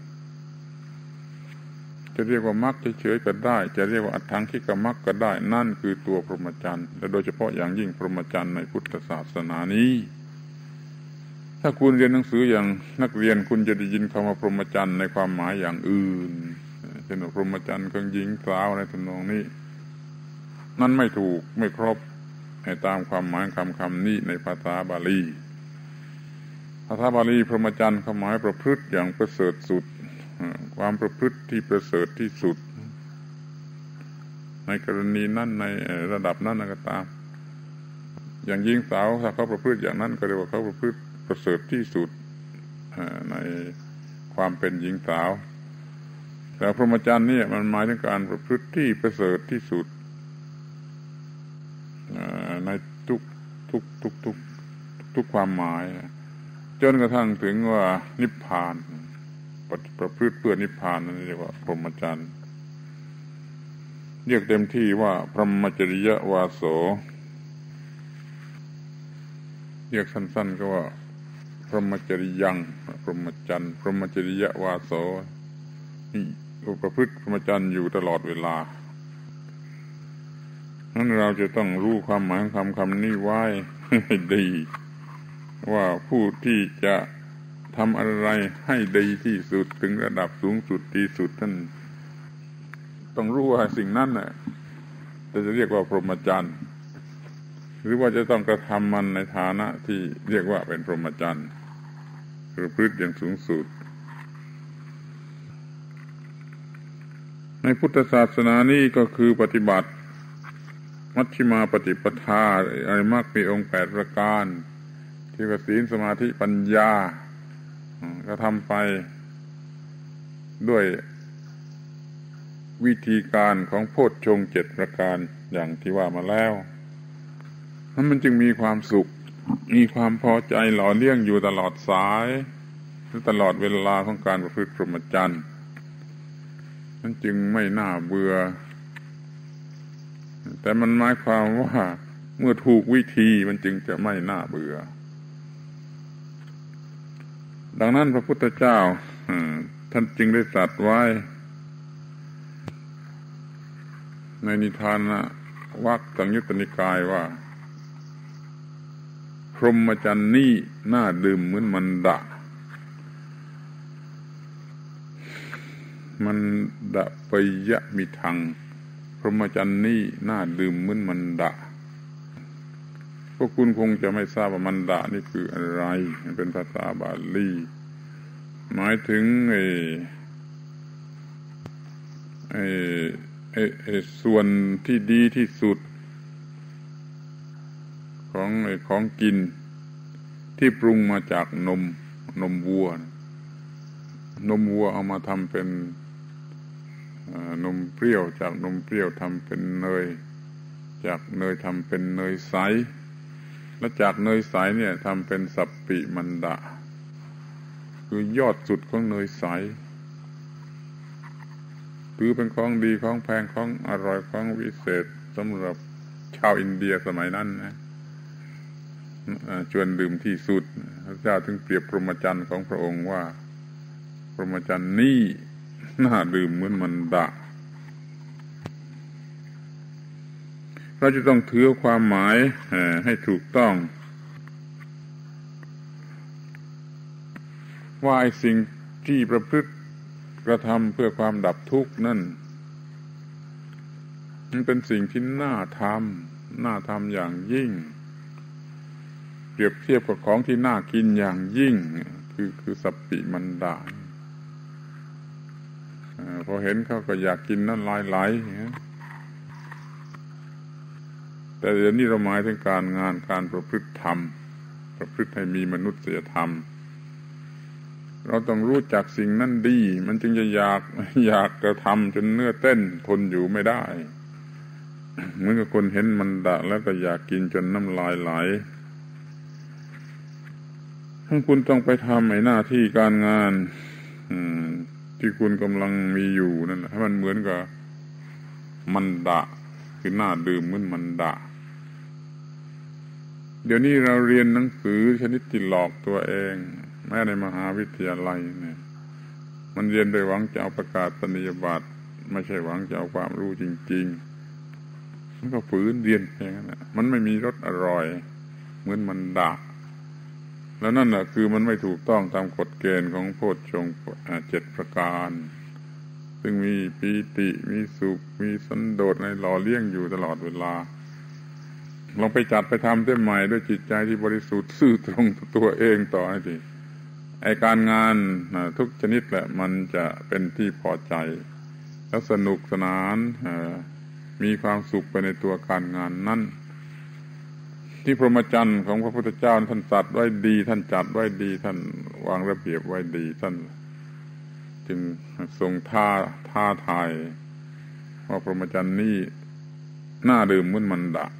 จะเรียกว่ามรรคเฉยๆก็ได้จะเรียกว่าอัตถังคิกมรรคก็ได้นั่นคือตัวพรหมจรรย์และโดยเฉพาะอย่างยิ่งพรหมจรรย์ในพุทธศาสนานี้ถ้าคุณเรียนหนังสืออย่างนักเรียนคุณจะได้ยินคำว่าพรหมจรรย์ในความหมายอย่างอื่นเช่นพรหมจรรย์ของหญิงสาวในทำนองนี้นั่นไม่ถูกไม่ครบให้ตามความหมายคำคำนี้ในภาษาบาลีภาษาบาลีพรหมจรรย์หมายประพฤติอย่างประเสริฐสุดความประพฤติที่ประเสริฐที่สุดในกรณีนั้นในระดับนั้นก็ตามอย่างหญิงสาวถ้าเขาประพฤติอย่างนั้นก็เรียกว่าเขาประพฤติประเสริฐที่สุดในความเป็นหญิงสาวแต่พรหมจรรย์นี่มันหมายถึงการประพฤติที่ประเสริฐที่สุดในทุกทุกทุกทุกทุกความหมายจนกระทั่งถึงว่านิพพานประพฤติเพื่อนิพพานนั่นเรียกว่าพรหมจรรย์เรียกเต็มที่ว่าพรหมจริยวาโสเรียกสั้นๆก็ว่าพรหมจริยังพรหมจรรย์พรหมจริยวาโสนี่ประพฤติพรหมจรรย์อยู่ตลอดเวลานั้นเราจะต้องรู้ความหมายของคำคำนี้ไว้ให้ดีว่าผู้ที่จะทำอะไรให้ดีที่สุดถึงระดับสูงสุดที่สุดท่านต้องรู้ว่าสิ่งนั้นน่ะจะเรียกว่าพรหมจรรย์หรือว่าจะต้องกระทำมันในฐานะที่เรียกว่าเป็นพรหมจรรย์ประพฤติอย่างสูงสุดในพุทธศาสนานี้ก็คือปฏิบัติมัชฌิมาปฏิปทาอริยมรรคมีองค์แปดประการที่ว่าศีลสมาธิปัญญาก็ทำไปด้วยวิธีการของโพชฌงค์เจ็ดประการอย่างที่ว่ามาแล้วนั้นมันจึงมีความสุขมีความพอใจหล่อเลี้ยงอยู่ตลอดสายหรือตลอดเวลาของการประพฤติพรหมจรรย์นั้นจึงไม่น่าเบื่อแต่มันหมายความว่าเมื่อถูกวิธีมันจึงจะไม่น่าเบื่อดังนั้นพระพุทธเจ้าท่านจึงได้ตรัสไว้ในนิทานวรรคสังยุตตนิกายว่าพรหมจรรย์นี่น่าดื่มเหมือนมันดะมันดะปยะมิทังพรหมจรรย์นี่น่าดื่มเหมือนมันดะพวกคุณคงจะไม่ทราบว่ามันดะนี่คืออะไรมันเป็นภาษาบาลีหมายถึงไอ้ไอ้ไอ้ไอ้ส่วนที่ดีที่สุดของไอ้ของกินที่ปรุงมาจากนมนมวัวนมวัวเอามาทำเป็นนมเปรี้ยวจากนมเปรี้ยวทำเป็นเนยจากเนยทำเป็นเนยใสและจากเนยใสเนี่ยทำเป็นสัปปิมันดะคือยอดสุดของเนยใสถือเป็นของดีของแพงของอร่อยของวิเศษสำหรับชาวอินเดียสมัยนั้นนะชวนดื่มที่สุดพระเจ้าถึงเปรียบพรหมจรรย์ของพระองค์ว่าพรหมจรรย์นี่น่าดื่มเหมือนมันดะเราจะต้องถือความหมายให้ถูกต้องว่าไอ้สิ่งที่ประพฤติกระทำเพื่อความดับทุกข์นั่นมันเป็นสิ่งที่น่าทำน่าทำอย่างยิ่งเปรียบเทียบกับของที่น่ากินอย่างยิ่งคือคือสัปปิมันดาพอเห็นเขาก็อยากกินน้ำลายไหลแต่เดี๋ยวนี้เราหมายถึงการงานการประพฤติธรรมประพฤติให้มีมนุษยธรรมเราต้องรู้จักสิ่งนั้นดีมันจึงจะอยากอยากกระทำจนเนื้อเต้นทนอยู่ไม่ได้เหมือนกับคนเห็นมันดะแล้วก็อยากกินจนน้ำลายไหลถ้าคุณต้องไปทำไอ้หน้าที่การงานที่คุณกำลังมีอยู่นั่นให้มันเหมือนกับมันดะคือหน้าดื่มเหมือนมันดะเดี๋ยวนี้เราเรียนหนังสือชนิดที่หลอกตัวเองแม้ในมหาวิทยาลัยเนี่ยมันเรียนโดยหวังจะเอาประกาศนียบัตรไม่ใช่หวังจะเอาความรู้จริงๆมันก็ฝืนเรียนอย่างนั้นนะมันไม่มีรสอร่อยเหมือนมันดะแล้วนั่นแหละคือมันไม่ถูกต้องตามกฎเกณฑ์ของโพชฌงค์เจ็ดประการซึ่งมีปีติมีสุขมีสันโดษในหล่อเลี้ยงอยู่ตลอดเวลาลองไปจัดไปทำได้ใหม่ด้วยจิตใจที่บริสุทธิ์ซื่อตรงตัวเองต่อให้ดีไอ้การงานทุกชนิดแหละมันจะเป็นที่พอใจแล้วสนุกสนานมีความสุขไปในตัวการงานนั้นที่พรหมจรรย์ของพระพุทธเจ้าท่านจัดไว้ดีท่านจัดไว้ดีท่านวางระเบียบไว้ดีท่านจึงทรงท้าท้าทายว่าพรหมจรรย์นี้น่าดื่มเหมือนมันดะ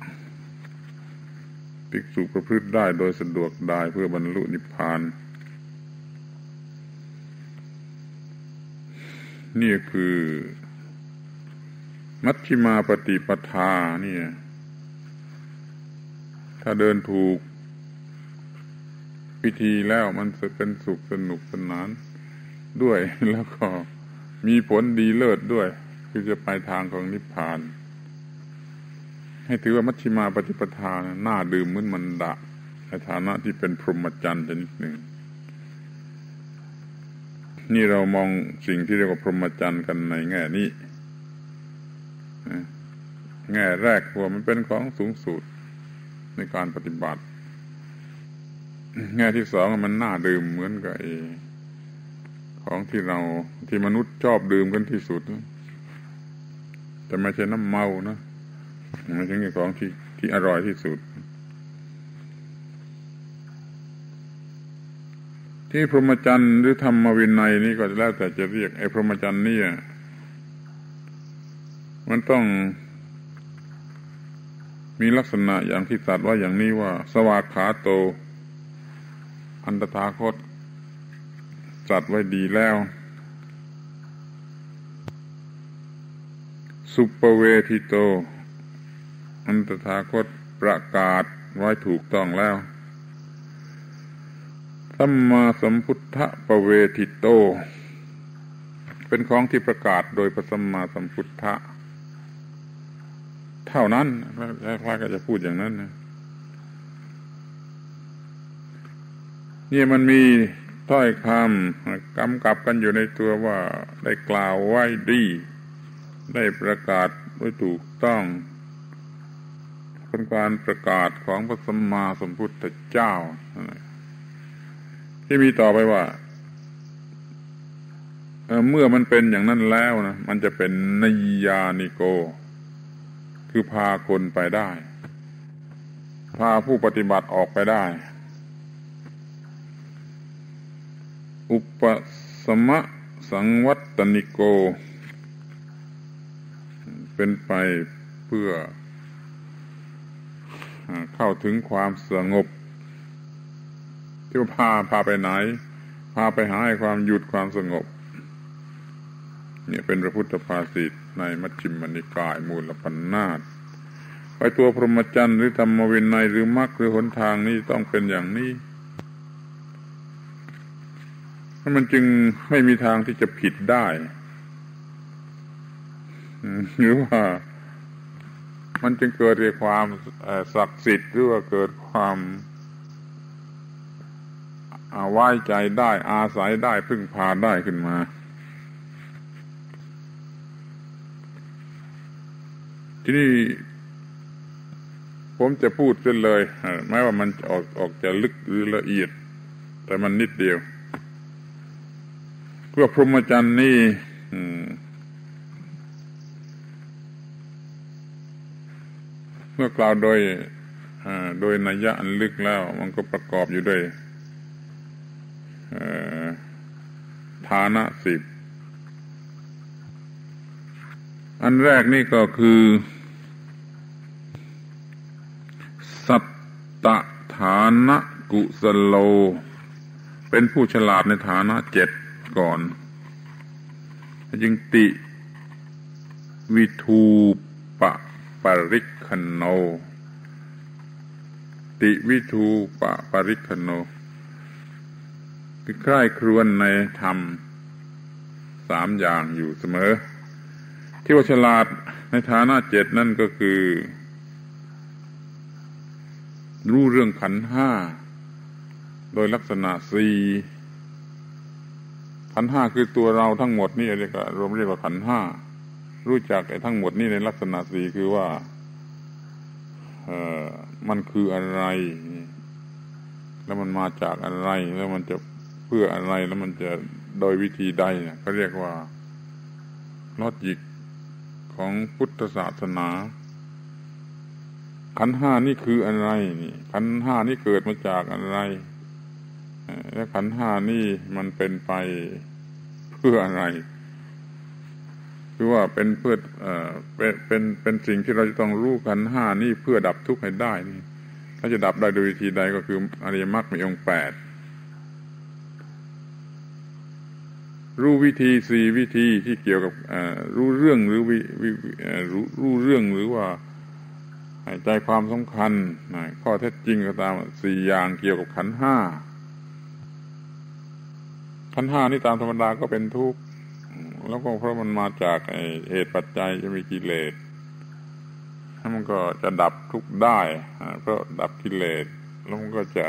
ภิกษุประพฤติได้โดยสะดวกได้เพื่อบรรลุนิพพานนี่คือมัชฌิมาปฏิปทาเนี่ยถ้าเดินถูกวิธีแล้วมันจะเป็นสุขสนุกสนานด้วยแล้วก็มีผลดีเลิศด้วยคือจะไปทางของนิพพานให้ถือว่ามัชฌิมาปฏิปทาน่าดื่มเหมือนมันดะในฐานะที่เป็นพรหมจรรย์ชนิดหนึ่งนี่เรามองสิ่งที่เรียกว่าพรหมจรรย์กันในแง่นี้แง่แรกว่ามันเป็นของสูงสุดในการปฏิบัติแง่ที่สองมันน่าดื่มเหมือนกับของที่เราที่มนุษย์ชอบดื่มกันที่สุดแต่ไม่ใช่น้ำเมานะไม่ใช่ของที่ที่อร่อยที่สุดที่พรหมจรรย์หรือธรรมวินัยนี่ก็แล้วแต่จะเรียกไอ้พรหมจรรย์นี่มันต้องมีลักษณะอย่างที่ตรัสว่าอย่างนี้ว่าสวากขาโตอันตถาคตตรัสไว้ดีแล้วสุปเวทิโตอันตถาคตประกาศไว้ถูกต้องแล้วสัมมาสัมพุทธปเวทิโตเป็นของที่ประกาศโดยพระสัมมาสัมพุทธะเท่านั้นพระก็จะพูดอย่างนั้นนะนี่มันมีถ้อยคำกำกับกันอยู่ในตัวว่าได้กล่าวไว้ดีได้ประกาศไว้ถูกต้องเป็นการประกาศของพระสัมมาสัมพุทธเจ้าที่มีต่อไปว่าเ, เมื่อมันเป็นอย่างนั้นแล้วนะมันจะเป็นนิยานิโกคือพาคนไปได้พาผู้ปฏิบัติออกไปได้อุปสมะสังวัตนิโกเป็นไปเพื่อเข้าถึงความสงบที่ว่าพาพาไปไหนพาไปหาความหยุดความสงบเนี่ยเป็นพระพุทธภาษิตในมัชฌิมนิกายมูลปัญนาถไปตัวพรหมจรรย์หรือธรรมวินัยหรือมรรคหรือหนทางนี้ต้องเป็นอย่างนี้มันจึงไม่มีทางที่จะผิดได้หรือว่ามันจึงเกิดจากความศักดิ์สิทธิ์หรือว่าเกิดความไว้ใจได้อาศัยได้พึ่งพาได้ขึ้นมาที่นี่ผมจะพูดเส้นเลยแม้ว่ามันออกออกจะลึกหรือละเอียดแต่มันนิดเดียวเพื่อพรหมจรรย์นี่เมื่อกล่าวโดยโดยนัยยะอันลึกแล้วมันก็ประกอบอยู่ด้วยฐานะสิบอันแรกนี่ก็คือสัตตฐานะกุสโลเป็นผู้ฉลาดในฐานะเจ็ดก่อนจึงติวิทูปะปริคโนติวิทูปะปริคโนคือใคร่ครวญในธรรมสามอย่างอยู่เสมอที่ว่าฉลาดในฐานะเจ็ดนั่นก็คือรู้เรื่องขันธ์ห้าโดยลักษณะสี่ขันธ์ห้าคือตัวเราทั้งหมดนี่เรียกว่ารวมเรียกว่าขันธ์ห้ารู้จักไอ้ทั้งหมดนี่ในลักษณะสี่คือว่าเอ่อมันคืออะไรแล้วมันมาจากอะไรแล้วมันจะเพื่ออะไรแล้วมันจะโดยวิธีใดเขาเรียกว่าลอจิกของพุทธศาสนาขันธ์ห้านี่คืออะไรนี่ขันธ์ห้านี่เกิดมาจากอะไรและขันธ์ห้านี่มันเป็นไปเพื่ออะไรคือว่าเป็นเพื่อเอ่อเป็นเป็นเป็นสิ่งที่เราจะต้องรู้ขันธ์ห้านี่เพื่อดับทุกข์ให้ได้นี่ถ้าจะดับได้โดยวิธีใดก็คืออริยมรรคมีองค์แปดรู้วิธีสี่วิธีที่เกี่ยวกับรู้เรื่องหรือวิรู้รู้เรื่องหรือว่าใจความสำคัญข้อเท็จจริงก็ตามสี่อย่างเกี่ยวกับขันธ์ห้าขันธ์ห้านี่ตามธรรมดาก็เป็นทุกข์แล้วก็เพราะมันมาจากเหตุปัจจัยจะมีกิเลสมันก็จะดับทุกข์ได้เพราะดับกิเลสแล้วมันก็จะ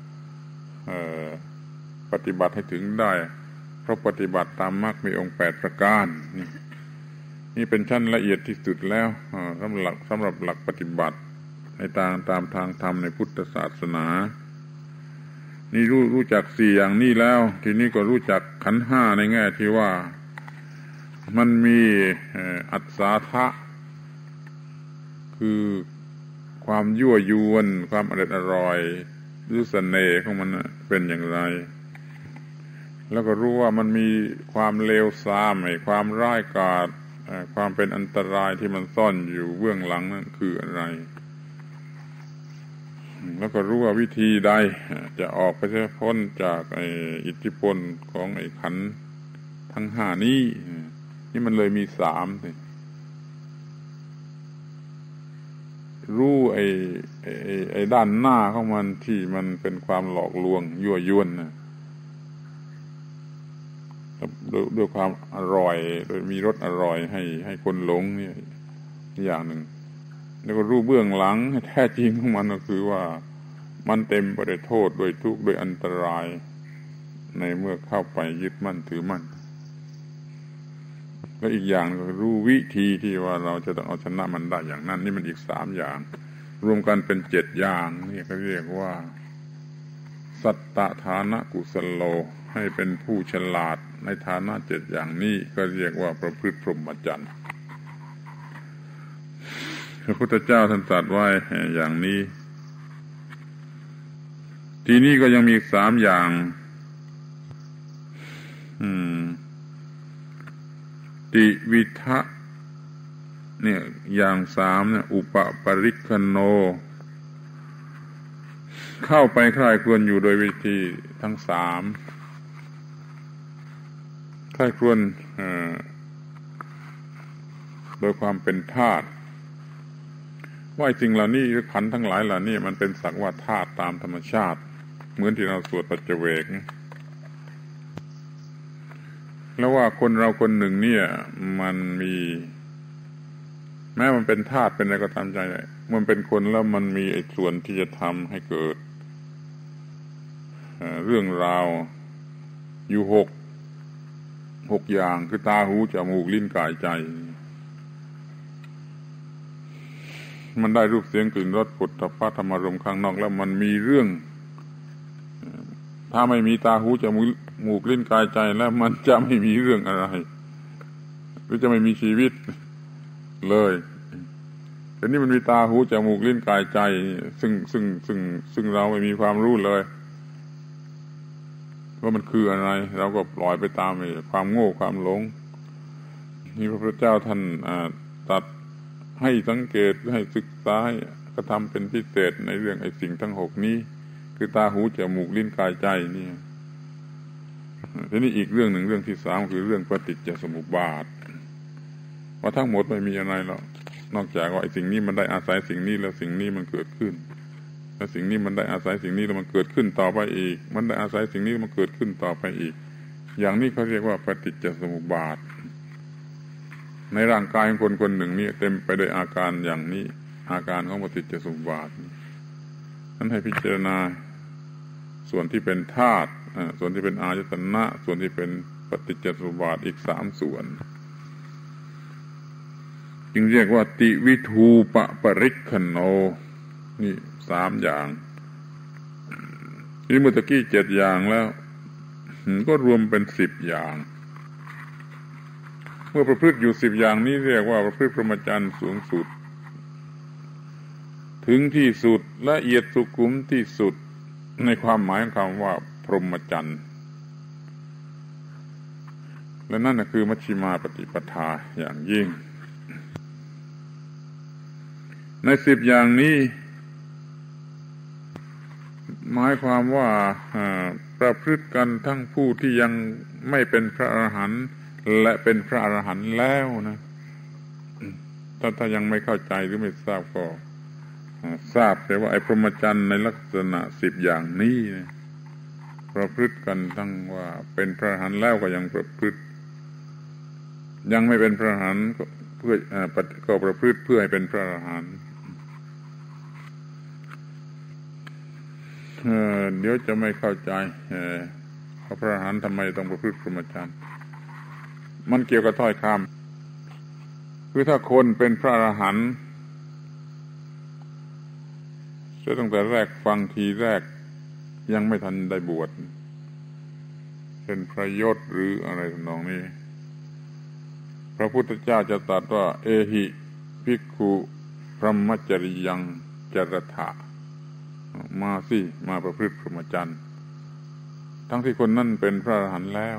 ปฏิบัติให้ถึงได้เพราะปฏิบัติตามมรรคมีองค์แปดประการนี่นี่เป็นชั้นละเอียดที่สุดแล้วสำหรับสำหรับหลักปฏิบัติในทางตามทางธรรมในพุทธศาสนานี่รู้รู้จักสี่อย่างนี้แล้วทีนี้ก็รู้จักขันธ์ห้าในแง่ที่ว่ามันมีอัศาทะคือความยั่วยวนความอร่อยอร่อยหรือเสน่ห์ของมันเป็นอย่างไรแล้วก็รู้ว่ามันมีความเลวทรามไอ้ความร้ายกาจความเป็นอันตรายที่มันซ่อนอยู่เบื้องหลังนั่นคืออะไรแล้วก็รู้ว่าวิธีใดจะออกไปพ้นจากไอ้อิทธิพลของไอ้ขันธ์ทั้งห้านี้นี่มันเลยมีสามสิรู้ไอ้ไอ้ไอ้ด้านหน้าของมันที่มันเป็นความหลอกลวงยั่วยวนนะด้วยความอร่อยโดยมีรสอร่อยให้ให้คนหลงนี่อย่างหนึ่งแล้วก็รู้เบื้องหลังแท้จริงของมันก็คือว่ามันเต็มไปด้วยโทษด้วยทุกข์ด้วยอันตรายในเมื่อเข้าไปยึดมั่นถือมั่นและอีกอย่างก็รู้วิธีที่ว่าเราจะต้องเอาชนะมันได้อย่างนั้นนี่มันอีกสามอย่างรวมกันเป็นเจ็ดอย่างนี่เขาเรียกว่าสัตตฐานะกุสโลให้เป็นผู้ฉลาดในฐานะเจ็ดอย่างนี้ก็เรียกว่าประพฤติพรหมจรรย์พระพุทธเจ้าท่านตรัสไว้อย่างนี้ทีนี้ก็ยังมีอีกสามอย่างอืมติวิทะเนี่ยอย่างสามเนี่ยอุปปริคโนเข้าไปใคร่ครวญอยู่โดยวิธีทั้งสามใคร่ครวญโดยความเป็นธาตุว่าสิ่งเหล่านี้หรือขันธ์ทั้งหลายเหล่านี้มันเป็นสักว่าธาตุตามธรรมชาติเหมือนที่เราสวดปัจเจเวกแล้วว่าคนเราคนหนึ่งเนี่ยมันมีแม้มันเป็นธาตุเป็นอะไรก็ตามใจมันเป็นคนแล้วมันมีไอ้ส่วนที่จะทำให้เกิดเรื่องราวอยู่หกหกอย่างคือตาหูจมูกลิ้นกายใจมันได้รูปเสียงกลิ่นรสปุถะพะธรรมารมณ์ข้างนอกแล้วมันมีเรื่องถ้าไม่มีตาหูจมูกลิ้นกายใจแล้วมันจะไม่มีเรื่องอะไรหรือจะไม่มีชีวิตเลยแต่นี่มันมีตาหูจมูกลิ้นกายใจซึ่งซึ่งซึ่งซึ่งเราไม่มีความรู้เลยว่ามันคืออะไรเราก็ปล่อยไปตามความโง่ความหลงนี่พระพุทธเจ้าท่านตรัสให้สังเกตให้ศึกษาให้กระทำเป็นพิเศษในเรื่องไอ้สิ่งทั้งหกนี้คือตาหูจมูกลิ้นกายใจนี่ทีนี้อีกเรื่องหนึ่งเรื่องที่สามคือเรื่องปฏิจจสมุปบาทว่าทั้งหมดไม่มีอะไรหรอกนอกจากว่าไอ้สิ่งนี้มันได้อาศัยสิ่งนี้แล้วสิ่งนี้มันเกิดขึ้นแล้วสิ่งนี้มันได้อาศัยสิ่งนี้แล้วมันเกิดขึ้นต่อไปอีกมันได้อาศัยสิ่งนี้มันเกิดขึ้นต่อไปอีกอย่างนี้เขาเรียกว่าปฏิจจสมุปบาทในร่างกายของคนคนหนึ่งนี่เต็มไปด้วยอาการอย่างนี้อาการของปฏิจจสมุปบาทนั้นให้พิจารณาส่วนที่เป็นธาตุส่วนที่เป็นอายตนะส่วนที่เป็นปฏิจจสมุปบาทอีกสามส่วนจึงเรียกว่าติวิทูปปริคขโนนี่สามอย่างนี่เมื่อตะกี้เจ็ดอย่างแล้วก็รวมเป็นสิบอย่างเมื่อประพฤติอยู่สิบอย่างนี้เรียกว่าประพฤติพรหมจรรย์สูงสุดถึงที่สุดละเอียดสุขุมที่สุดในความหมายของคำว่าพรหมจรรย์และนั่นคือมัชฌิมาปฏิปทาอย่างยิ่งในสิบอย่างนี้หมายความว่าประพฤติกันทั้งผู้ที่ยังไม่เป็นพระอรหันต์และเป็นพระอรหันต์แล้วนะถ้าถ้ายังไม่เข้าใจหรือไม่ทราบก็ทราบแต่ว่าไอ้พรหมจรรย์ในลักษณะสิบอย่างนี้นะประพฤติกันทั้งว่าเป็นพระอรหันต์แล้วก็ยังประพฤติยังไม่เป็นพระอรหันต์ก็เพื่อก็ประพฤติเพื่อให้เป็นพระอรหันต์เอ่อเดี๋ยวจะไม่เข้าใจเอ่อพระอรหันต์ทำไมต้องประพฤติพรหมจรรย์มันเกี่ยวกับถ้อยคำคือถ้าคนเป็นพระอรหันต์จะตั้งแต่แรกฟังทีแรกยังไม่ทันได้บวชเป็นพระยศหรืออะไรทำนองนี้พระพุทธเจ้าจะตรัสว่าเอหิภิกขุพรหมจริยังจรถะมาสิมาประพฤติพรหมจรรย์ทั้งที่คนนั่นเป็นพระอรหันต์แล้ว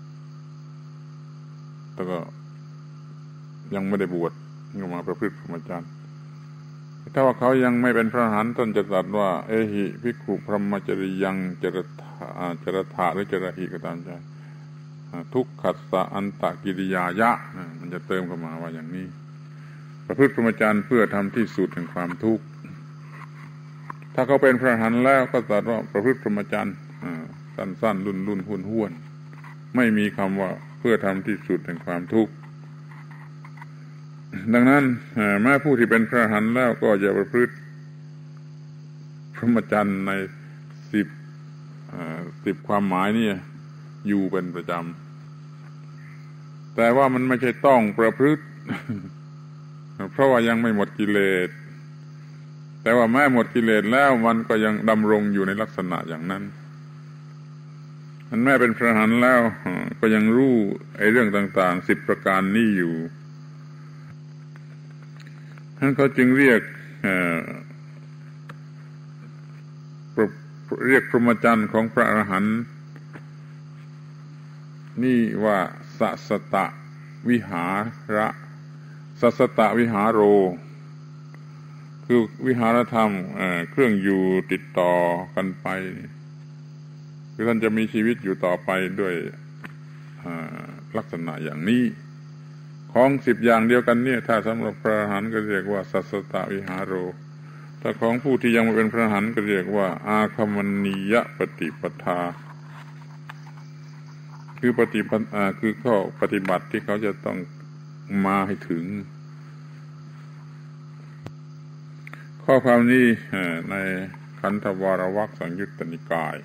แต่ก็ยังไม่ได้บวชก็มาประพฤติพรหมจรรย์ถ้าว่าเขายังไม่เป็นพระอรหันต์ท่านจะตรัสว่าเอหิภิกขุพรหมจริยังจรถะจรถะหรือจรหิก็ตามใจทุกขัสสะอันตกิริยายะมันจะเติมเข้ามาว่าอย่างนี้ประพฤติพรหมจรรย์เพื่อทำที่สุดแห่งความทุกข์ถ้าเขาเป็นพระอรหันต์แล้วก็ตรัสว่าประพฤติพรหมจรรย์สั้นๆรุ่นๆห้วนๆไม่มีคำว่าเพื่อทำที่สุดแห่งความทุกข์ดังนั้นแม้ผู้ที่เป็นพระอรหันต์แล้วก็อย่าประพฤติพรหมจรรย์ในสิบสิบความหมายนี่อยู่เป็นประจำแต่ว่ามันไม่ใช่ต้องประพฤติเพราะว่ายังไม่หมดกิเลสแต่ว่าแม้หมดกิเลสแล้วมันก็ยังดำรงอยู่ในลักษณะอย่างนั้นมันแม้เป็นพระอรหันต์แล้วก็ยังรู้ไอ้เรื่องต่างๆสิบประการนี้อยู่ท่านเขาจึงเรียกเอ่อเรียกพรหมจรรย์ของพระอรหันต์นี่ว่าสัสสตวิหาระสัสสตวิหารโรคือวิหารธรรมเอ่อเครื่องอยู่ติดต่อกันไปคือท่านจะมีชีวิตอยู่ต่อไปด้วยลักษณะอย่างนี้คของสิบอย่างเดียวกันเนี่ยถ้าสำหรับพระอรหันต์ก็เรียกว่าสัสสตวิหารโรถ้าของผู้ที่ยังไม่เป็นพระอรหันต์ก็เรียกว่าอาคัมมนียปฏิปทาคือปฏิบัติคือข้อปฏิบัติที่เขาจะต้องมาให้ถึงข้อความนี้ในขันธวารวรรคสังยุตตนิกาย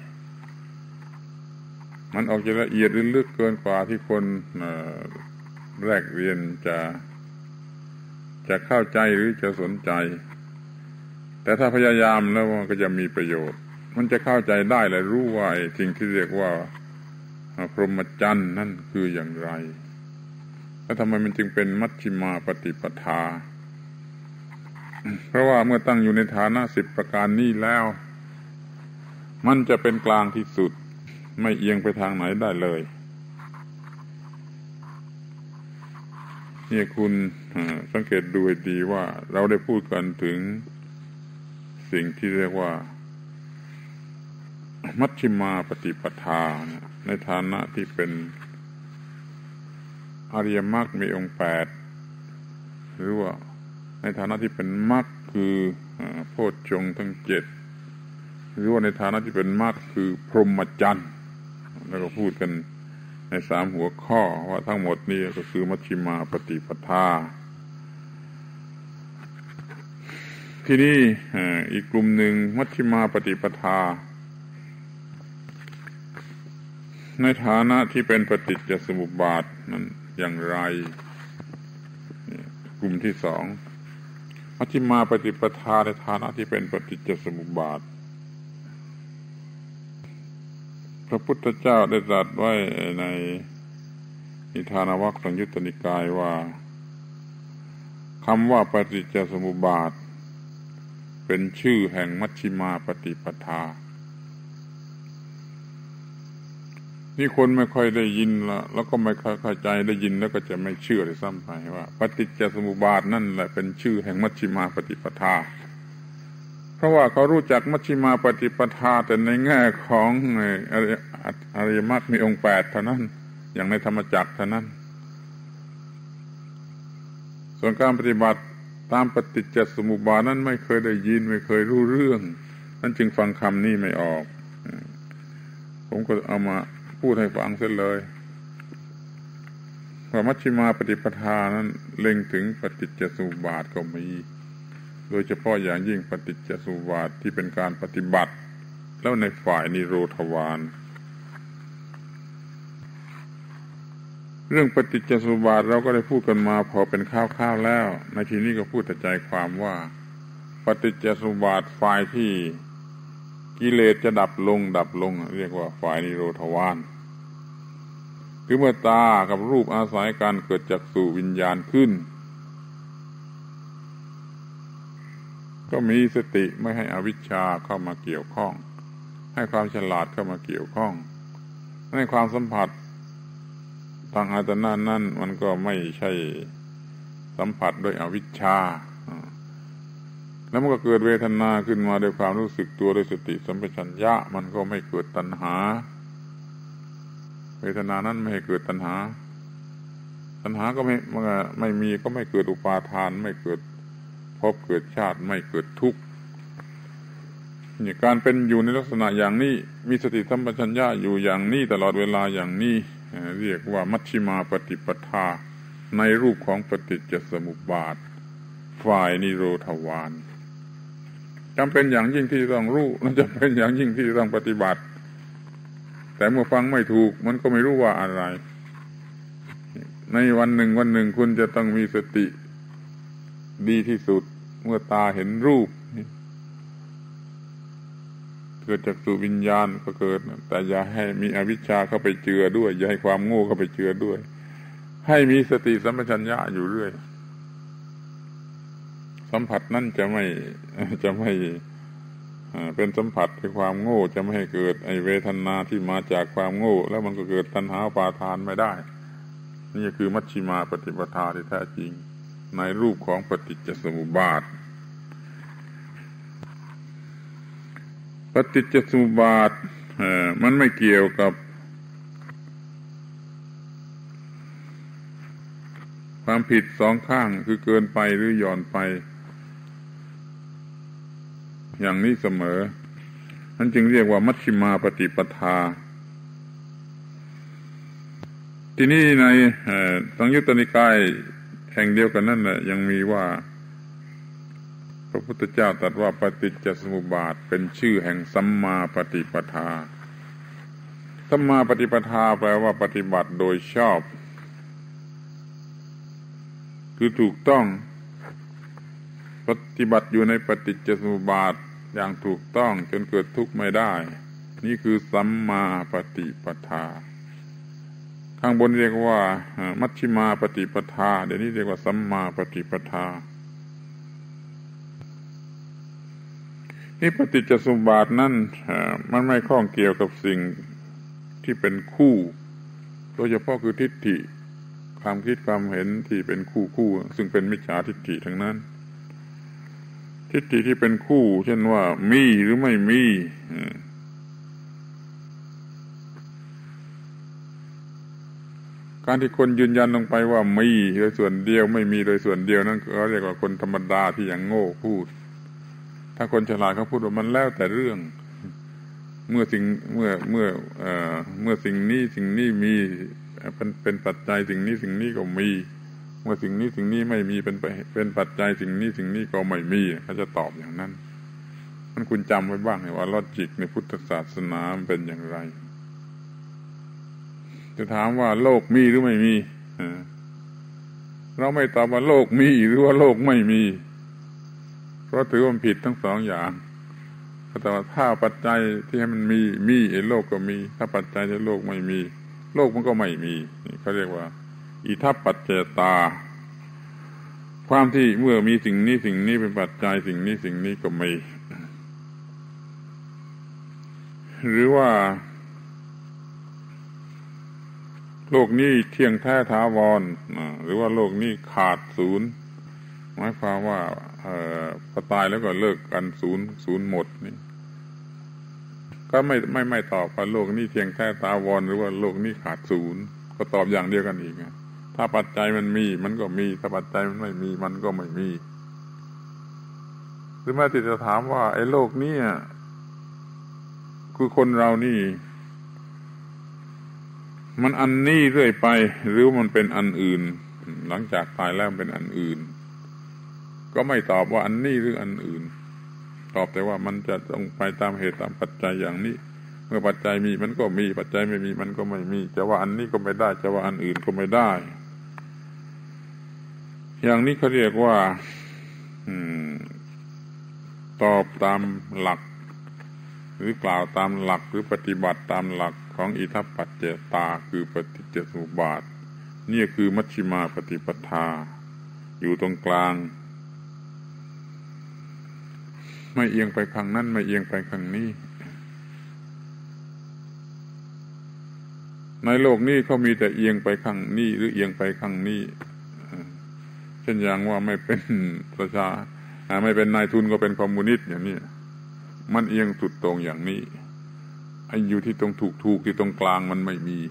มันออกจะละเอียดลึกเกินกว่าที่คนแรกเรียนจะจะเข้าใจหรือจะสนใจแต่ถ้าพยายามแล้วมันก็จะมีประโยชน์มันจะเข้าใจได้และรู้ว่าสิ่งที่เรียกว่าพรหมจรรย์นั่นคืออย่างไรแล้วทำไมมันจึงเป็นมัชฌิมาปฏิปทาเพราะว่าเมื่อตั้งอยู่ในฐานะสิบประการนี้แล้วมันจะเป็นกลางที่สุดไม่เอียงไปทางไหนได้เลยนี่คุณสังเกตดูให้ดีว่าเราได้พูดกันถึงสิ่งที่เรียกว่ามัชฌิมาปฏิปทาในฐานะที่เป็นอริยมรรคมีองค์แปดหรือว่าในฐานะที่เป็นมรรคคือโพชฌงค์ทั้งเจ็ดหรือว่าในฐานะที่เป็นมรรคคือพรหมจรรย์แล้วก็พูดกันในสามหัวข้อว่าทั้งหมดนี้ก็คือมัชฌิมาปฏิปทาที่นี่อีกกลุ่มหนึ่งมัชฌิมาปฏิปทาในฐานะที่เป็นปฏิจจสมุปบาทนั้นอย่างไรกลุ่มที่สองมัชฌิมาปฏิปทาในฐานะที่เป็นปฏิจจสมุปบาทพระพุทธเจ้าได้ตรัสไว้ในนิทานวรรคสังยุตตนิกายว่าคำว่าปฏิจจสมุปบาทเป็นชื่อแห่งมัชฌิมาปฏิปทานี่คนไม่ค่อยได้ยินละแล้วก็ไม่ค่อยเข้าใจได้ยินแล้วก็จะไม่เชื่อเลยซ้ำไปว่าปฏิจจสมุปบาทนั่นแหละเป็นชื่อแห่งมัชฌิมาปฏิปทาเพราะว่าเขารู้จักมัชฌิมาปฏิปทาแต่ในแง่ของอริยมรรคมีองค์แปดเท่านั้นอย่างในธรรมจักรเท่านั้นส่วนการปฏิบัติตามปฏิจจสมุปบาทนั้นไม่เคยได้ยินไม่เคยรู้เรื่องนั้นจึงฟังคำนี้ไม่ออกผมก็เอามาพูดให้ฟังเสียเลยว่ามัชฌิมาปฏิปทานั้นเล็งถึงปฏิจจสมุปบาทก็มีโดยเฉพาะอย่างยิ่งปฏิจจสมุปบาทที่เป็นการปฏิบัติแล้วในฝ่ายนิโรธวารเรื่องปฏิจจสมุปบาทเราก็ได้พูดกันมาพอเป็นคร่าวๆแล้วในทีนี้ก็พูดแต่ใจความว่าปฏิจจสมุปบาทฝ่ายที่กิเลสจะดับลงดับลงเรียกว่าฝ่ายนิโรธวารคือเมื่อตากับรูปอาศัยการเกิดจักษุวิญญาณขึ้นก็มีสติไม่ให้อวิชชาเข้ามาเกี่ยวข้องให้ความฉลาดเข้ามาเกี่ยวข้องให้ความสัมผัสทางอายตนะนั้นมันก็ไม่ใช่สัมผัสด้วยอวิชชาแล้วมันก็เกิดเวทนาขึ้นมาด้วยความรู้สึกตัวด้วยสติสัมปชัญญะมันก็ไม่เกิดตัณหาเวทนานั้นไม่ให้เกิดตัณหาตัณหาก็ไม่ไม่มีก็ไม่เกิดอุปาทานไม่เกิดพบเกิดชาติไม่เกิดทุกข์นี่การเป็นอยู่ในลักษณะอย่างนี้มีสติสัมปชัญญะอยู่อย่างนี้ตลอดเวลาอย่างนี้เรียกว่ามัชฌิมาปฏิปทาในรูปของปฏิจจสมุปบาทฝ่ายนิโรธวารจำเป็นอย่างยิ่งที่ต้องรู้และจำเป็นอย่างยิ่งที่ต้องปฏิบัติแต่เมื่อฟังไม่ถูกมันก็ไม่รู้ว่าอะไรในวันหนึ่งวันหนึ่งคุณจะต้องมีสติดีที่สุดเมื่อตาเห็นรูปเกิดจากสุวิญญาณก็เกิดแต่อย่าให้มีอวิชชาเข้าไปเจือด้วยอย่าให้ความโง่เข้าไปเจือด้วยให้มีสติสัมปชัญญะอยู่เรื่อยสัมผัสนั้นจะไม่จะไม่เป็นสัมผัสที่ความโง่จะไม่ให้เกิดไอเวทนาที่มาจากความโง่แล้วมันก็เกิดตัณหาอุปาทานไม่ได้นี่คือมัชฌิมาปฏิปทาที่แท้จริงในรูปของปฏิจจสมุปบาทปฏิจจสมุปบาทมันไม่เกี่ยวกับคความผิดสองข้างคือเกินไปหรือหย่อนไปอย่างนี้เสมอนั่นจึงเรียกว่ามัชฌิมาปฏิปทาที่นี่ในสังยุตตนิกายแห่งเดียวกันนั่นแหละยังมีว่าพระพุทธเจ้าตรัสว่าปฏิจจสมุปบาทเป็นชื่อแห่งสัมมาปฏิปทาสัมมาปฏิปทาแปลว่าปฏิบัติโดยชอบคือถูกต้องปฏิบัติอยู่ในปฏิจจสมุปบาทอย่างถูกต้องจนเกิดทุกข์ไม่ได้นี่คือสัมมาปฏิปทาข้างบนเรียกว่ามัชฌิมาปฏิปทาเดี๋ยวนี้เรียกว่าสัมมาปฏิปทานี่ปฏิจจสมุปบาทนั้นมันไม่ข้องเกี่ยวกับสิ่งที่เป็นคู่โดยเฉพาะคือทิฏฐิความคิดความเห็นที่เป็นคู่คู่ซึ่งเป็นมิจฉาทิฏฐิทั้งนั้นทิฏฐิที่เป็นคู่เช่นว่ามีหรือไม่มีการที่คนยืนยันลงไปว่ามีโดยส่วนเดียวไม่มีโดยส่วนเดียวนั่นเขาเรียกว่าคนธรรมดาที่อย่างโง่พูดถ้าคนฉลาดเขาพูดว่ามันแล้วแต่เรื่องเมื่อสิ่งเมื่อเมื่อเอ่อเมื่อสิ่งนี้สิ่งนี้มีเป็นเป็นปัจจัยสิ่งนี้สิ่งนี้ก็มีเมื่อสิ่งนี้สิ่งนี้ไม่มีเป็นเป็นปัจจัยสิ่งนี้สิ่งนี้ก็ไม่มีเขาจะตอบอย่างนั้นมันคุณจำไว้บ้างว่าลอจิกในพุทธศาสนาเป็นอย่างไรจะถามว่าโลกมีหรือไม่มีเราไม่ตอบว่าโลกมีหรือว่าโลกไม่มีเพราะถือว่าผิดทั้งสองอย่างแต่ว่าถ้าปัจจัยที่ให้มันมีมีไอ้โลกก็มีถ้าปัจจัยที่โลกไม่มีโลกมันก็ไม่มีนี่เขาเรียกว่าอิทัปปัจเจตาความที่เมื่อมีสิ่งนี้สิ่งนี้เป็นปัจจัยสิ่งนี้สิ่งนี้ก็มีหรือว่าโลกนี้เที่ยงแท้ถาวรหรือว่าโลกนี้ขาดศูนย์หมายความว่าเอ่อพอตายแล้วก็เลิกกันศูนย์ศูนย์หมดนี่ก็ไม่ไม่ไม่ตอบว่าโลกนี้เที่ยงแท้ถาวรหรือว่าโลกนี้ขาดศูนย์ก็ตอบอย่างเดียวกันอีกถ้าปัจจัยมันมีมันก็มีถ้าปัจจัยมันไม่มีมันก็ไม่มีหรือแม้แต่จะถามว่าไอ้โลกนี้คือคนเรานี่มันอันนี้เรื่อยไปหรือมันเป็นอันอื่นหลังจากตายแล้วเป็นอันอื่นก็ไม่ตอบว่าอันนี้หรืออันอื่นตอบแต่ว่ามันจะต้องไปตามเหตุตามปัจจัยอย่างนี้เมื่อปัจจัยมีมันก็มีปัจจัยไม่มีมันก็ไม่มีจะว่าอันนี้ก็ไม่ได้จะว่าอันอื่นก็ไม่ได้อย่างนี้เขาเรียกว่าตอบตามหลักหรือกล่าวตามหลักหรือปฏิบัติตามหลักของอิทัปปัจเจตาคือปฏิจจสมุปบาทนี่คือมัชฌิมาปฏิปทาอยู่ตรงกลางไม่เอียงไปข้างนั้นไม่เอียงไปข้างนี้ในโลกนี้เขามีแต่เอียงไปข้างนี้หรือเอียงไปข้างนี้เช่นอย่างว่าไม่เป็นประชาไม่เป็นนายทุนก็เป็นคอมมิวนิสต์อย่างนี้มันเอียงสุดตรงอย่างนี้ไอ้อยู่ที่ตรงถูกถูกที่ตรงกลางมันไม่มี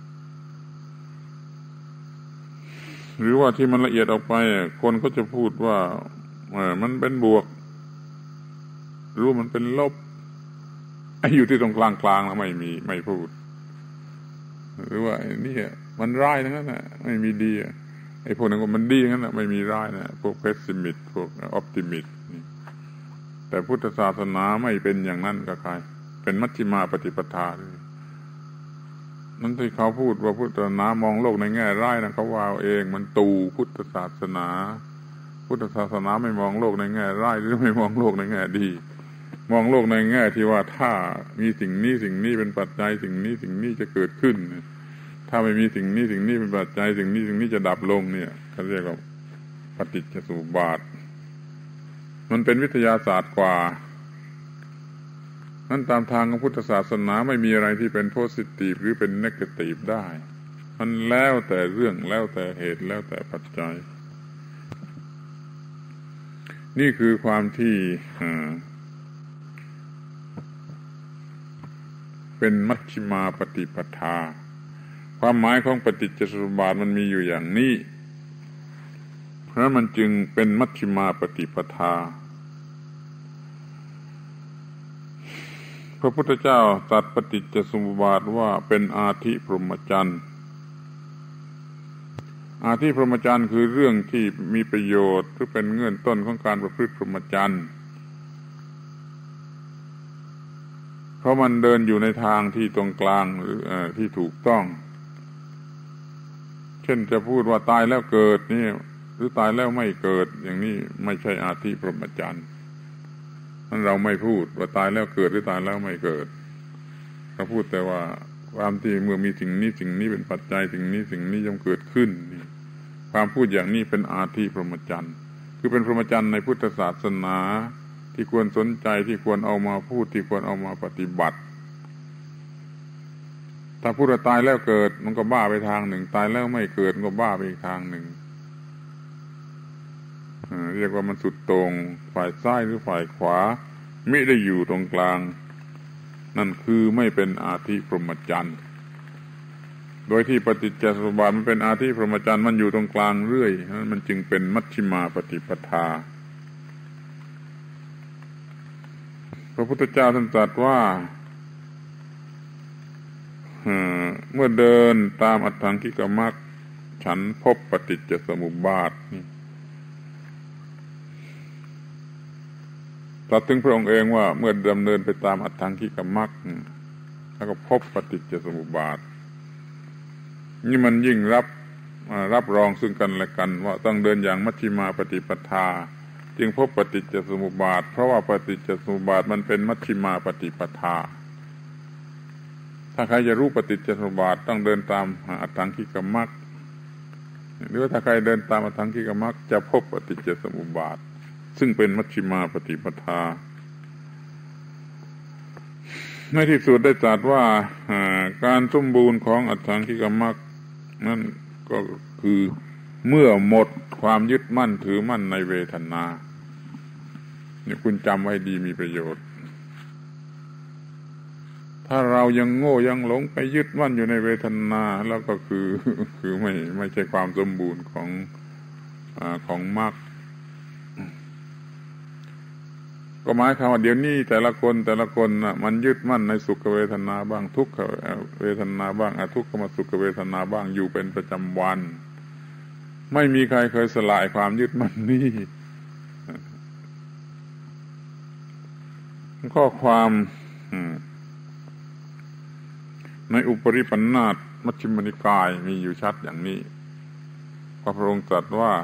หรือว่าที่มันละเอียดออกไปคนก็จะพูดว่ามันเป็นบวกรู้มันเป็นลบไอ้อยู่ที่ตรงกลางกลางแล้วไม่มีไม่พูดหรือว่านี่มันร้ายทั้งนั้นน่ะไม่มีดีไอ้พวกนั้นก็มันดีทั้งนั้นน่ะไม่มีร้ายนะพวกเพสซิมิสต์พวกออปติมิสต์แต่พุทธศาสนาไม่เป็นอย่างนั้นกับใครเป็นมัชฌิมาปฏิปทาด้วยนั่นที่เขาพูดว่าพุทธศาสนามองโลกในแง่ร้ายนะเขาว่าเองมันตูพุทธศาสนาพุทธศาสนาไม่มองโลกในแง่ร้ายหรือไม่มองโลกในแง่ดีมองโลกในแง่ที่ว่าถ้ามีสิ่งนี้สิ่งนี้เป็นปัจจัยสิ่งนี้สิ่งนี้จะเกิดขึ้นถ้าไม่มีสิ่งนี้สิ่งนี้เป็นปัจจัยสิ่งนี้สิ่งนี้จะดับลงเนี่ยเขาเรียกว่าปฏิจจสมุปบาทมันเป็นวิทยาศาสตร์กว่านั้นตามทางของพุทธศาสนาไม่มีอะไรที่เป็นโพสิทีฟหรือเป็นเนกาทีฟได้มันแล้วแต่เรื่องแล้วแต่เหตุแล้วแต่ปัจจัยนี่คือความที่เป็นมัชฌิมาปฏิปทาความหมายของปฏิจจสมุปบาทมันมีอยู่อย่างนี้เพราะมันจึงเป็นมัชฌิมาปฏิปทาพระพุทธเจ้าตรัสปฏิจจสมุปบาทว่าเป็นอาทิพรหมจรรย์อาทิพรหมจรรย์คือเรื่องที่มีประโยชน์หรือเป็นเงื่อนต้นของการประพฤติพรหมจรรย์เพราะมันเดินอยู่ในทางที่ตรงกลางหรือที่ถูกต้องเช่นจะพูดว่าตายแล้วเกิดนี่หรือตายแล้วไม่เกิดอย่างนี้ไม่ใช่อาทิพรหมจรรย์นั้นเราไม่พูดว่าตายแล้วเกิดหรือตายแล้วไม่เกิดเราพูดแต่ว่าความที่เมื่อมีสิ่งนี้สิ่งนี้เป็นปัจจัยสิ่งนี้สิ่งนี้ย่อมเกิดขึ้นความพูดอย่างนี้เป็นอาทิพรหมจรรย์คือเป็นพรหมจรรย์ในพุทธศาสนาที่ควรสนใจที่ควรเอามาพูดที่ควรเอามาปฏิบัติถ้าพูดว่าตายแล้วเกิดมันก็บ้าไปทางหนึ่งตายแล้วไม่เกิดมันก็บ้าไปอีกทางหนึ่งเรียกว่ามันสุดตรงฝ่ายซ้ายหรือฝ่ายขวาไม่ได้อยู่ตรงกลางนั่นคือไม่เป็นอาทิพรหมจรรย์โดยที่ปฏิจจสมุปบาทมันเป็นอาทิพรหมจรรย์มันอยู่ตรงกลางเรื่อยนั้นมันจึงเป็นมัชฌิมาปฏิปทาพระพุทธเจ้าท่านตรัสว่าเมื่อเดินตามอัตถังคิกมรรคฉันพบปฏิจจสมุปบาทตรัสถึงพระองค์เองว่าเมื่อดำเนินไปตามอัตถังคิกมรรคแล้วก็พบปฏิจจสมุปบาทนี่มันยิ่งรับรับรองซึ่งกันและกันว่าต้องเดินอย่างมัชฌิมาปฏิปทาจึงพบปฏิจจสมุปบาทเพราะว่าปฏิจจสมุปบาทมันเป็นมัชฌิมาปฏิปทาถ้าใครจะรู้ปฏิจจสมุปบาทต้องเดินตามอัตถังคิกมรรคหรือถ้าใครเดินตามอัตถังคิกมรรคจะพบปฏิจจสมุปบาทซึ่งเป็นมัชฌิมาปฏิปทาในที่สุดได้ตรัสว่าการสมบูรณ์ของอัตถังคิกมรรคนั่นก็คือเมื่อหมดความยึดมั่นถือมั่นในเวทนานี่คุณจำไว้ดีมีประโยชน์ถ้าเรายังโง่ยังหลงไปยึดมั่นอยู่ในเวทนาแล้วก็คือคือไม่ไม่ใช่ความสมบูรณ์ของอ่าของมรรคก็หมายความว่าเดี๋ยวนี้แต่ละคนแต่ละคนน่ะมันยึดมั่นในสุขเวทนาบ้างทุกขเวทนาบ้างอทุกขมสุขเวทนาบ้างอยู่เป็นประจำวันไม่มีใครเคยสลายความยึดมั่นนี้ข้อความในอุปริปันธาตมัชฌิมนิกายมีอยู่ชัดอย่างนี้พระองค์ตรัสว่า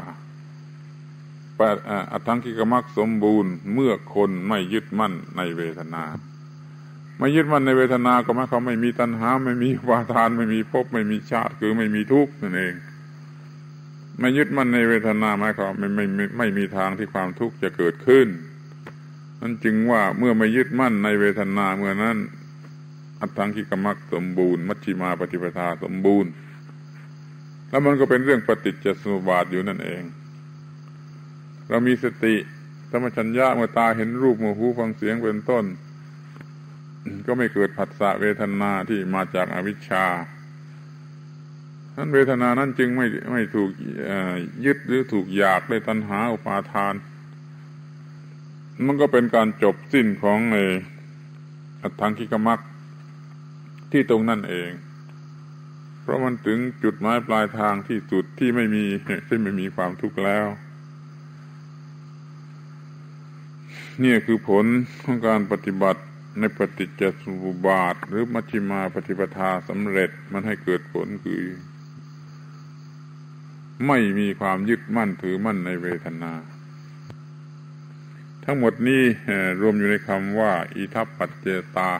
อัตถังคิกมรรคสมบูรณ์เมื่อคนไม่ยึดมั่นในเวทนาไม่ยึดมั่นในเวทนาก็หมายความไม่มีตัณหาไม่มีอุปาทานไม่มีภพไม่มีชาติคือไม่มีทุกข์นั่นเองไม่ยึดมั่นในเวทนาหมายความไม่ไม่ไม่ไม่มีทางที่ความทุกข์จะเกิดขึ้นนั่นจึงว่าเมื่อไม่ยึดมั่นในเวทนาเมื่อนั้นอัตถังคิกมรรคสมบูรณ์มัชฌิมาปฏิปทาสมบูรณ์แล้วมันก็เป็นเรื่องปฏิจจสมุปบาทอยู่นั่นเองเรามีสติสัมปชัญญะเมื่อตาเห็นรูปเมื่อหูฟังเสียงเป็นต้นก็ไม่เกิดผัสสะเวทนาที่มาจากอวิชชานั้นเวทนานั้นจึงไม่ไม่ถูกยึดหรือถูกอยากด้วยตัณหาอุปาทานมันก็เป็นการจบสิ้นของในอัตถังคิกมรรคที่ตรงนั่นเองเพราะมันถึงจุดหมายปลายทางที่สุดที่ไม่มีที่ไม่มีความทุกข์แล้วนี่คือผลของการปฏิบัติในปฏิจจสมุปบาทหรือมัชฌิมาปฏิปทาสำเร็จมันให้เกิดผลคือไม่มีความยึดมั่นถือมั่นในเวทนาทั้งหมดนี้รวมอยู่ในคำว่าอิทัปปัจเจตา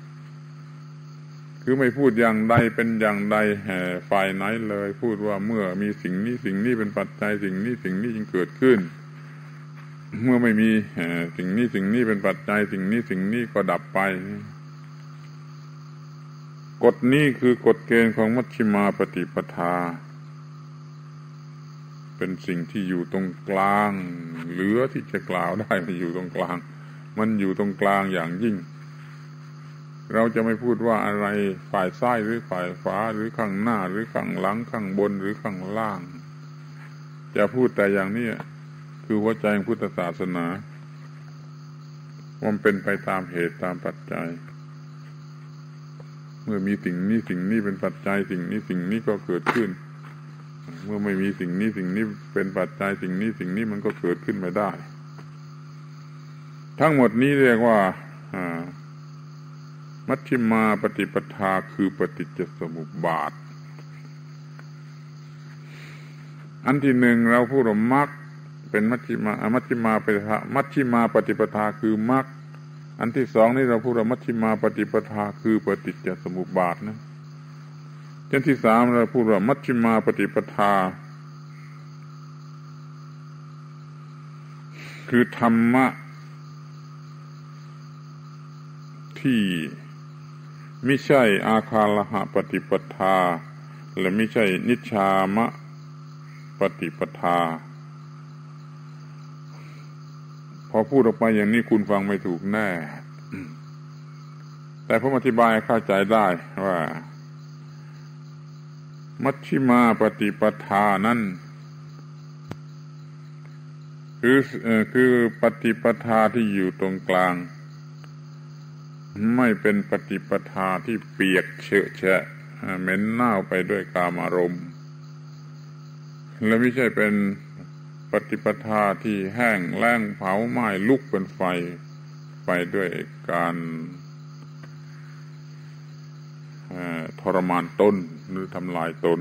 คือไม่พูดอย่างใดเป็นอย่างใดฝ่ายไหนเลยพูดว่าเมื่อมีสิ่งนี้สิ่งนี้เป็นปัจจัยสิ่งนี้สิ่งนี้จึงเกิดขึ้นเมื่อไม่มีสิ่งนี้สิ่งนี้เป็นปัจจัยสิ่งนี้สิ่งนี้ก็ดับไปกฎนี้คือกฎเกณฑ์ของมัชฌิมาปฏิปทาเป็นสิ่งที่อยู่ตรงกลางเหลือที่จะกล่าวได้มันอยู่ตรงกลางมันอยู่ตรงกลางอย่างยิ่งเราจะไม่พูดว่าอะไรฝ่ายซ้ายหรือฝ่ายขวาหรือข้างหน้าหรือข้างหลังข้างบนหรือข้างล่างจะพูดแต่อย่างนี้คือหัวใจของพุทธศาสนามันเป็นไปตามเหตุตามปัจจัยเมื่อมีสิ่งนี้สิ่งนี้เป็นปัจจัยสิ่งนี้สิ่งนี้ก็เกิดขึ้นเมื่อไม่มีสิ่งนี้สิ่งนี้เป็นปัจจัยสิ่งนี้สิ่งนี้มันก็เกิดขึ้นไม่ได้ทั้งหมดนี้เรียกว่ามัชฌิมาปฏิปทาคือปฏิจจสมุปบาทอันที่หนึ่งเราพูดว่ามรรคเป็นมัชฌิมามัชฌิมาปฏิปทามัชฌิมาปฏิปทาคือมรรคอันที่สองนี่เราพูดว่ามัชฌิมาปฏิปทาคือปฏิจจสมุปบาทนะอันที่สามเราพูดว่ามัชฌิมาปฏิปทาคือธรรมะที่ไม่ใช่อาคาลหะปฏิปทาและไม่ใช่นิชฌามะปฏิปทาพอพูดออกไปอย่างนี้คุณฟังไม่ถูกแน่แต่ผมอธิบายเข้าใจได้ว่ามัชฌิมาปฏิปทานั้นคือคือปฏิปทาที่อยู่ตรงกลางไม่เป็นปฏิปทาที่เปียกเฉอะแฉะเหม็นเน่าไปด้วยกามอารมณ์และไม่ใช่เป็นปฏิปทาที่แห้งแล้งเผาไหม้ลุกเป็นไฟไปด้วยการทรมานตนหรือทำลายตน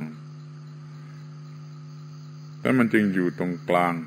แต่มันจึงอยู่ตรงกลาง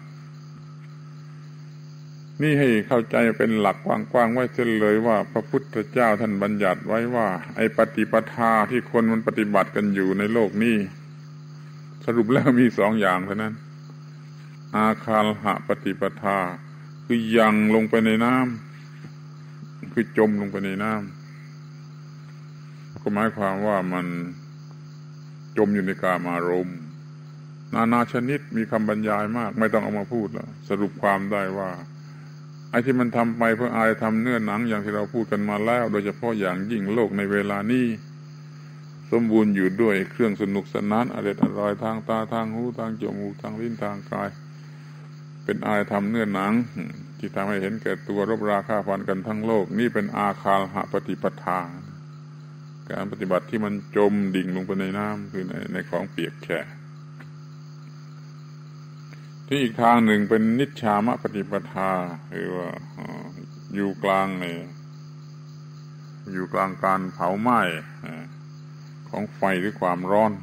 นี่ให้เข้าใจเป็นหลักกว้างๆไว้เช่นเลยว่าพระพุทธเจ้าท่านบัญญัติไว้ว่าไอ้ปฏิปทาที่คนมันปฏิบัติกันอยู่ในโลกนี้สรุปแล้วมีสองอย่างเท่านั้นอาคาลหะปฏิปทาคือยังลงไปในน้ำคือจมลงไปในน้ำก็หมายความว่ามันจมอยู่ในกามารมณ์นานาชนิดมีคำบรรยายมากไม่ต้องเอามาพูดแล้วสรุปความได้ว่าไอ้ที่มันทำไปเพื่ออายทำเนื้อหนังอย่างที่เราพูดกันมาแล้วโดยเฉพาะอย่างยิ่งโลกในเวลานี้สมบูรณ์อยู่ด้วยเครื่องสนุกสนานอร่อยอร่อยทางตาทางหูทางจมูกทางลิ้นทางกายเป็นอายทำเนื้อหนังที่ทำให้เห็นแก่ตัวรบราฆ่าฟันกันทั้งโลกนี่เป็นอาคาลหะปฏิปทาการปฏิบัติที่มันจมดิ่งลงไปในน้ำคือในในของเปียกแฉะที่อีกทางหนึ่งเป็นนิชฌามะปฏิปทาคือว่าอยู่กลางในอยู่กลางการเผาไหม้ของไฟหรือความร้อน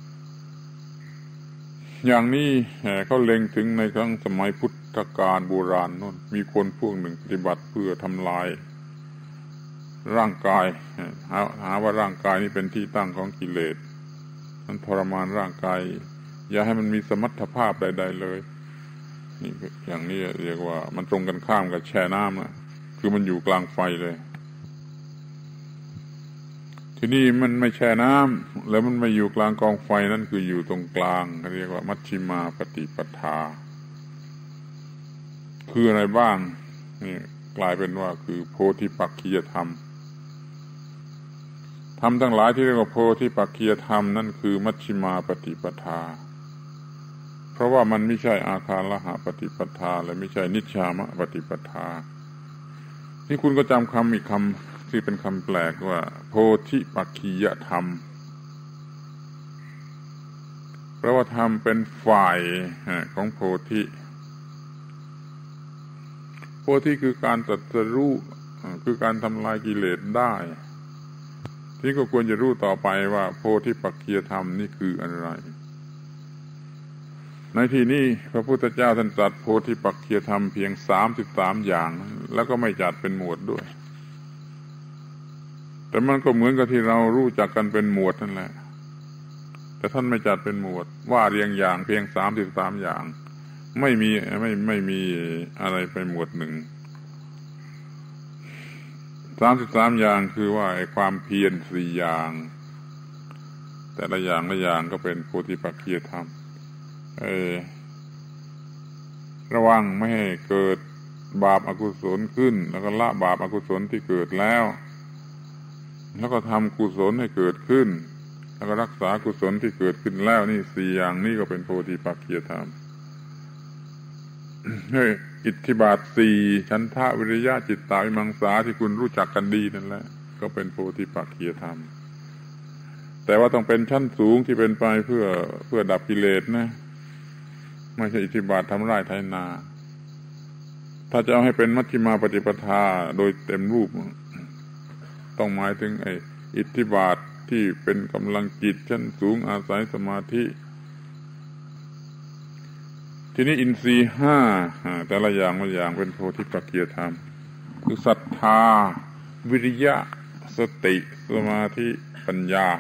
อย่างนี้เขาเล็งถึงในครั้งสมัยพุทธกาลโบราณนู่นมีคนพวกหนึ่งปฏิบัติเพื่อทำลายร่างกายหาหาว่าร่างกายนี้เป็นที่ตั้งของกิเลสมันทรมานร่างกายอย่าให้มันมีสมรรถภาพใดๆเลยนี่อย่างนี้เรียกว่ามันตรงกันข้ามกับแช่น้ำนะคือมันอยู่กลางไฟเลยที่นี่มันไม่แช่น้ำแล้วมันไม่อยู่กลางกองไฟนั่นคืออยู่ตรงกลางเรียกว่ามัชฌิมาปฏิปทาคืออะไรบ้างนี่กลายเป็นว่าคือโพธิปักขิยธรรมธรรมทั้งหลายที่เรียกว่าโพธิปักขิยธรรมนั่นคือมัชฌิมาปฏิปทาเพราะว่ามันไม่ใช่อาคาลหะปฏิปทาและไม่ใช่นิชฌามะปฏิปทานี่คุณก็จำคำอีกคำที่เป็นคำแปลกว่าโพธิปักขิยธรรมเพราะว่าธรรมเป็นฝ่ายของโพธิโพธิคือการตรัสรู้คือการทำลายกิเลสได้ที่ก็ควรจะรู้ต่อไปว่าโพธิปักขิยธรรมนี่คืออะไรในที่นี้พระพุทธเจ้าท่านตรัสโพธิปักขิยธรรมเพียงสามสิบสามอย่างแล้วก็ไม่จัดเป็นหมวดด้วยแต่มันก็เหมือนกับที่เรารู้จักกันเป็นหมวดนั่นแหละแต่ท่านไม่จัดเป็นหมวดว่าเรียงอย่างเพียงสามสิบสามอย่างไม่มีไม่ไม่มีอะไรไปหมวดหนึ่งสามสิบสามอย่างคือว่าไอ้ความเพียรสี่อย่างแต่ละอย่างละอย่างก็เป็นโพธิปักขิยธรรมเออระวังไม่ให้เกิดบาปอกุศลขึ้นแล้วก็ละบาปอกุศลที่เกิดแล้วแล้วก็ทำกุศลให้เกิดขึ้นแล้วก็รักษากุศลที่เกิดขึ้นแล้วนี่สี่อย่างนี้ก็เป็นโพธิปักขิยธรรมอิทธิบาทสี่ฉันทะวิริยะจิตตาวิมังสาที่คุณรู้จักกันดีนั่นแหละก็เป็นโพธิปักขิยธรรมแต่ว่าต้องเป็นชั้นสูงที่เป็นไปเพื่อเพื่อดับกิเลสนะไม่ใช่อิทธิบาททำไร่ไถนาถ้าจะเอาให้เป็นมัชฌิมาปฏิปทาโดยเต็มรูปต้องหมายถึงไอ้อิทธิบาทที่เป็นกำลังจิตชั้นสูงอาศัยสมาธิทีนี้อินทรีย์ห้าแต่ละอย่างละอย่างเป็นโพธิปักขิยธรรมคือศรัทธาวิริยะสติสมาธิปัญญา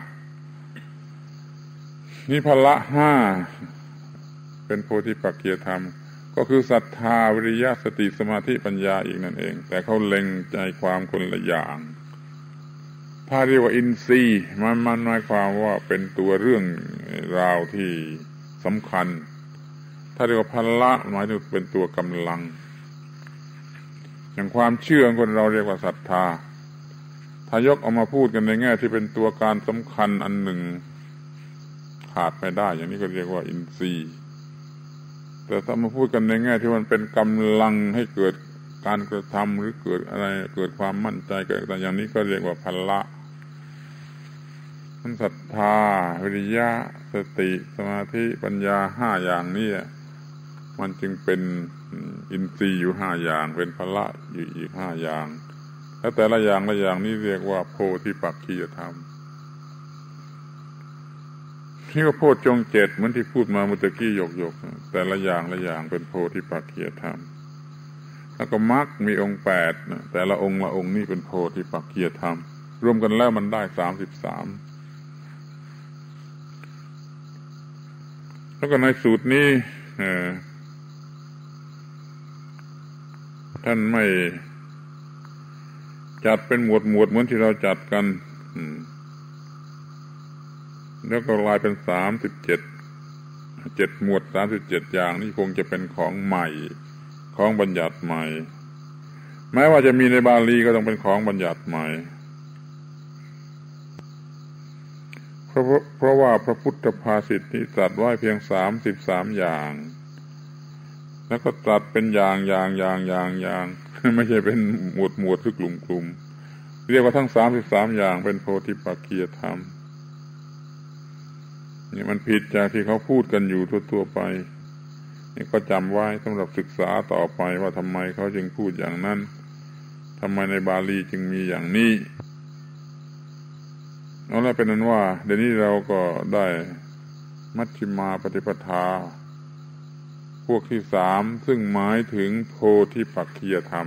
นี่พละห้าเป็นโพธิปักขิยธรรมก็คือศรัทธาวิริยะสติสมาธิปัญญาอีกนั่นเองแต่เขาเล็งใจความคนละอย่างถ้าเรียกว่าอินทรีย์มันมันหมายความว่าเป็นตัวเรื่องราวที่สำคัญถ้าเรียกว่าพละหมายถึงเป็นตัวกำลังอย่างความเชื่อของคนเราเรียกว่าศรัทธาถ้ายกเอามาพูดกันในแง่ที่เป็นตัวการสำคัญอันหนึ่งขาดไม่ได้อย่างนี้ก็เรียกว่าอินทรีย์แต่ถ้ามาพูดกันในแง่ที่มันเป็นกำลังให้เกิดการกระทำหรือเกิดอะไรเกิดความมั่นใจเกิดอะไรอย่างนี้ก็เรียกว่าพละทั้งศรัทธาวิริยะสติสมาธิปัญญาห้าอย่างนี้มันจึงเป็นอินทรีย์อยู่ห้าอย่างเป็นพละอยู่อีกห้าอย่างแล้วแต่ละอย่างละอย่างนี้เรียกว่าโพธิปักขิยธรรมที่ว่าโพชฌงค์เจ็ดเหมือนที่พูดมาเมื่อกี้หยกๆแต่ละอย่างละอย่างเป็นโพธิปักขิยธรรมแล้วก็มรรคมีองค์แปดแต่ละองค์ละองค์นี่เป็นโพธิปักขิยธรรมรวมกันแล้วมันได้สามสิบสามแล้วก็ในสูตรนี้ท่านไม่จัดเป็นหมวดหมวดเหมือนที่เราจัดกันแล้วก็ลายเป็นสามสิบเจ็ดเจ็ดหมวดสามสิบเจ็ดอย่างนี่คงจะเป็นของใหม่ของบัญญัติใหม่แม้ว่าจะมีในบาลีก็ต้องเป็นของบัญญัติใหม่เพราะเพราะว่าพระพุทธภาษิตนี้ตรัสไว้เพียงสามสิบสามอย่างแล้วก็ตรัสเป็นอย่างอย่างอย่างอย่างอย่างไม่ใช่เป็นหมวดหมวดคือกลุ่มกลุ่มเรียกว่าทั้งสามสิบสามอย่างเป็นโพธิปักขิยธรรมนี่มันผิดจากที่เขาพูดกันอยู่ทั่วๆไปนี่ก็จำไว้สำหรับศึกษาต่อไปว่าทำไมเขาจึงพูดอย่างนั้นทำไมในบาลีจึงมีอย่างนี้เอาละเป็นนั้นว่าเดี๋ยวนี้เราก็ได้มัชฌิมาปฏิปทาพวกที่สามซึ่งหมายถึงโพธิปักขิยธรรม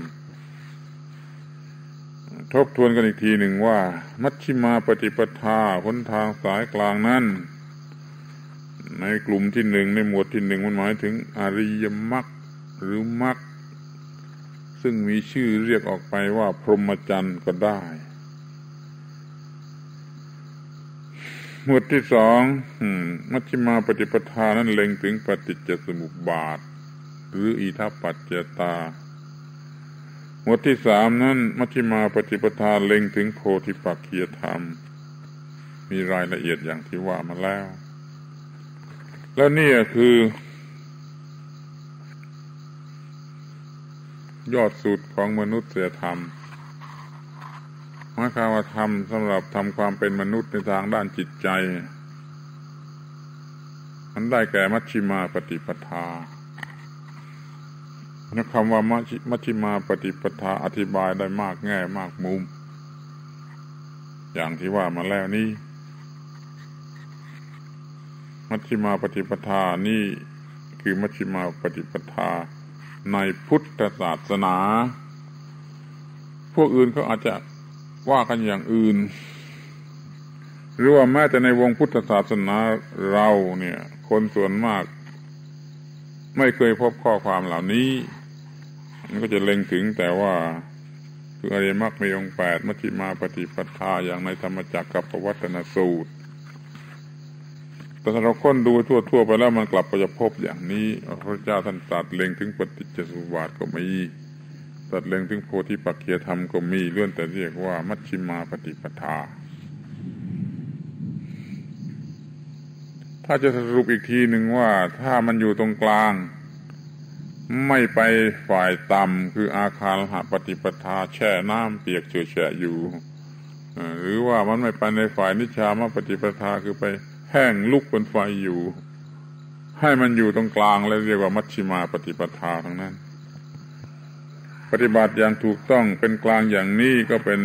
ทบทวนกันอีกทีหนึ่งว่ามัชฌิมาปฏิปทาหนทางสายกลางนั้นในกลุ่มที่หนึ่งในหมวดที่หนึ่งมันหมายถึงอริยมรรคหรือมรรคซึ่งมีชื่อเรียกออกไปว่าพรหมจรรย์ก็ได้หมวดที่สองมัชฌิมาปฏิปทานั้นเล็งถึงปฏิจจสมุปบาทหรืออิทัปปัจจตาหมวดที่สามนั้นมัชฌิมาปฏิปทาเล็งถึงโพธิปักขิยธรรมมีรายละเอียดอย่างที่ว่ามาแล้วแล้วนี่คือยอดสุดของมนุษยธรรมหมายความว่าธรรมสำหรับทำความเป็นมนุษย์ในทางด้านจิตใจมันได้แก่มัชฌิมาปฏิปทาคำว่ามัชฌิมาปฏิปทาอธิบายได้มากแง่มากมุมอย่างที่ว่ามาแล้วนี้มัชฌิมาปฏิปทานี่คือมัชฌิมาปฏิปทาในพุทธศาสนาพวกอื่นเขาอาจจะว่ากันอย่างอื่นหรือว่าแม้แต่ในวงพุทธศาสนาเราเนี่ยคนส่วนมากไม่เคยพบข้อความเหล่านี้มันก็จะเล็งถึงแต่ว่าคืออริยมรรคมีองค์แปดมัชฌิมาปฏิปทาอย่างในธรรมจักรกับปวัตตนสูตรแต่ถ้าเราค้นดูทั่วๆไปแล้วมันกลับไปจะพบอย่างนี้พระเจ้าท่านตรัสเล็งถึงปฏิจจสมุปบาทก็มีตรัสเล็งถึงโพธิปักขิยธรรมก็มีล้วนแต่เรียกว่ามัชฌิมาปฏิปทาถ้าจะสรุปอีกทีหนึ่งว่าถ้ามันอยู่ตรงกลางไม่ไปฝ่ายต่ำคืออาคาลหปฏิปทาแช่น้ำเปียกเฉอะแฉะอยู่หรือว่ามันไม่ไปในฝ่ายนิชามปฏิปทาคือไปแห้งลุกบนไฟอยู่ให้มันอยู่ตรงกลางแล้วเรียกว่ามัชฌิมาปฏิปทาทั้งนั้นปฏิบัติอย่างถูกต้องเป็นกลางอย่างนี้ก็เป็น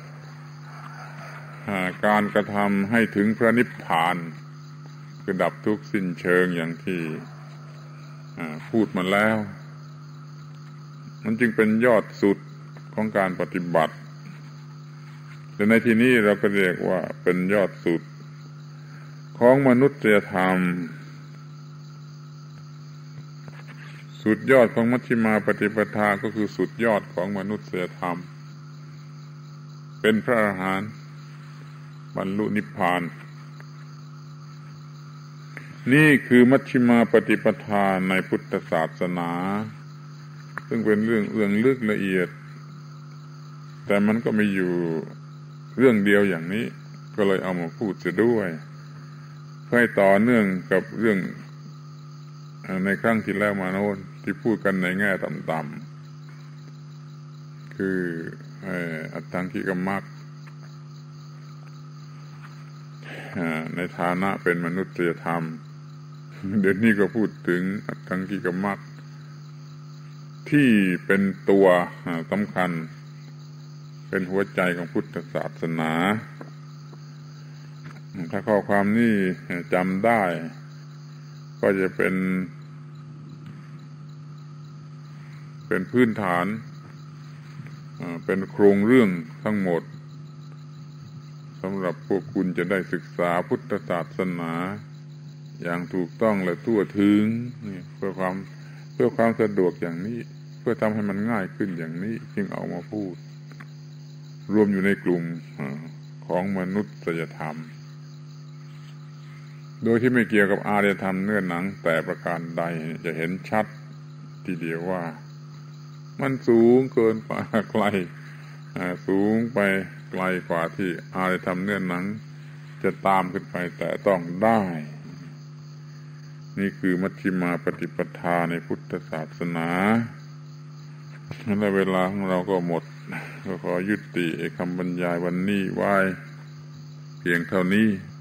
การกระทำให้ถึงพระนิพพานคือดับทุกข์สิ้นเชิงอย่างที่พูดมาแล้วมันจึงเป็นยอดสุดของการปฏิบัติแต่ในที่นี้เราก็เรียกว่าเป็นยอดสุดของมนุษยธรรมสุดยอดของมัชฌิมาปฏิปทาก็คือสุดยอดของมนุษยธรรมเป็นพระอรหันต์บรรลุนิพพานนี่คือมัชฌิมาปฏิปทาในพุทธศาสนาซึ่งเป็นเรื่องเอื้องลึกละเอียดแต่มันก็มีอยู่เรื่องเดียวอย่างนี้ก็เลยเอามาพูดจะด้วยเพื่อให้ต่อเนื่องกับเรื่องในครั้งที่แล้วมาโน้นที่พูดกันในแง่ต่ำๆคืออัตถังคิกมรรคในฐานะเป็นมนุษยธรรมเดี๋ยวนี้ก็พูดถึงอัตถังคิกมรรคที่เป็นตัวสำคัญเป็นหัวใจของพุทธศาสนาถ้าข้อความนี้จำได้ก็จะเป็นเป็นพื้นฐานเป็นโครงเรื่องทั้งหมดสำหรับพวกคุณจะได้ศึกษาพุทธศาสนาอย่างถูกต้องและทั่วถึงเพื่อความเพื่อความสะดวกอย่างนี้เพื่อทำให้มันง่ายขึ้นอย่างนี้จึงเอามาพูดรวมอยู่ในกลุ่มของมนุษยธรรมโดยที่ไม่เกี่ยวกับอารยธรรมเนื้อหนังแต่ประการใดจะเห็นชัดทีเดียวว่ามันสูงเกินไปไกลสูงไปไกลกว่าที่อารยธรรมเนื้อหนังจะตามขึ้นไปแต่ต้องได้นี่คือมัชฌิมาปฏิปทาในพุทธศาสนาและเวลาของเราก็หมดก็ขอยุติคำบรรยายวันนี้ไว้เพียงเท่านี้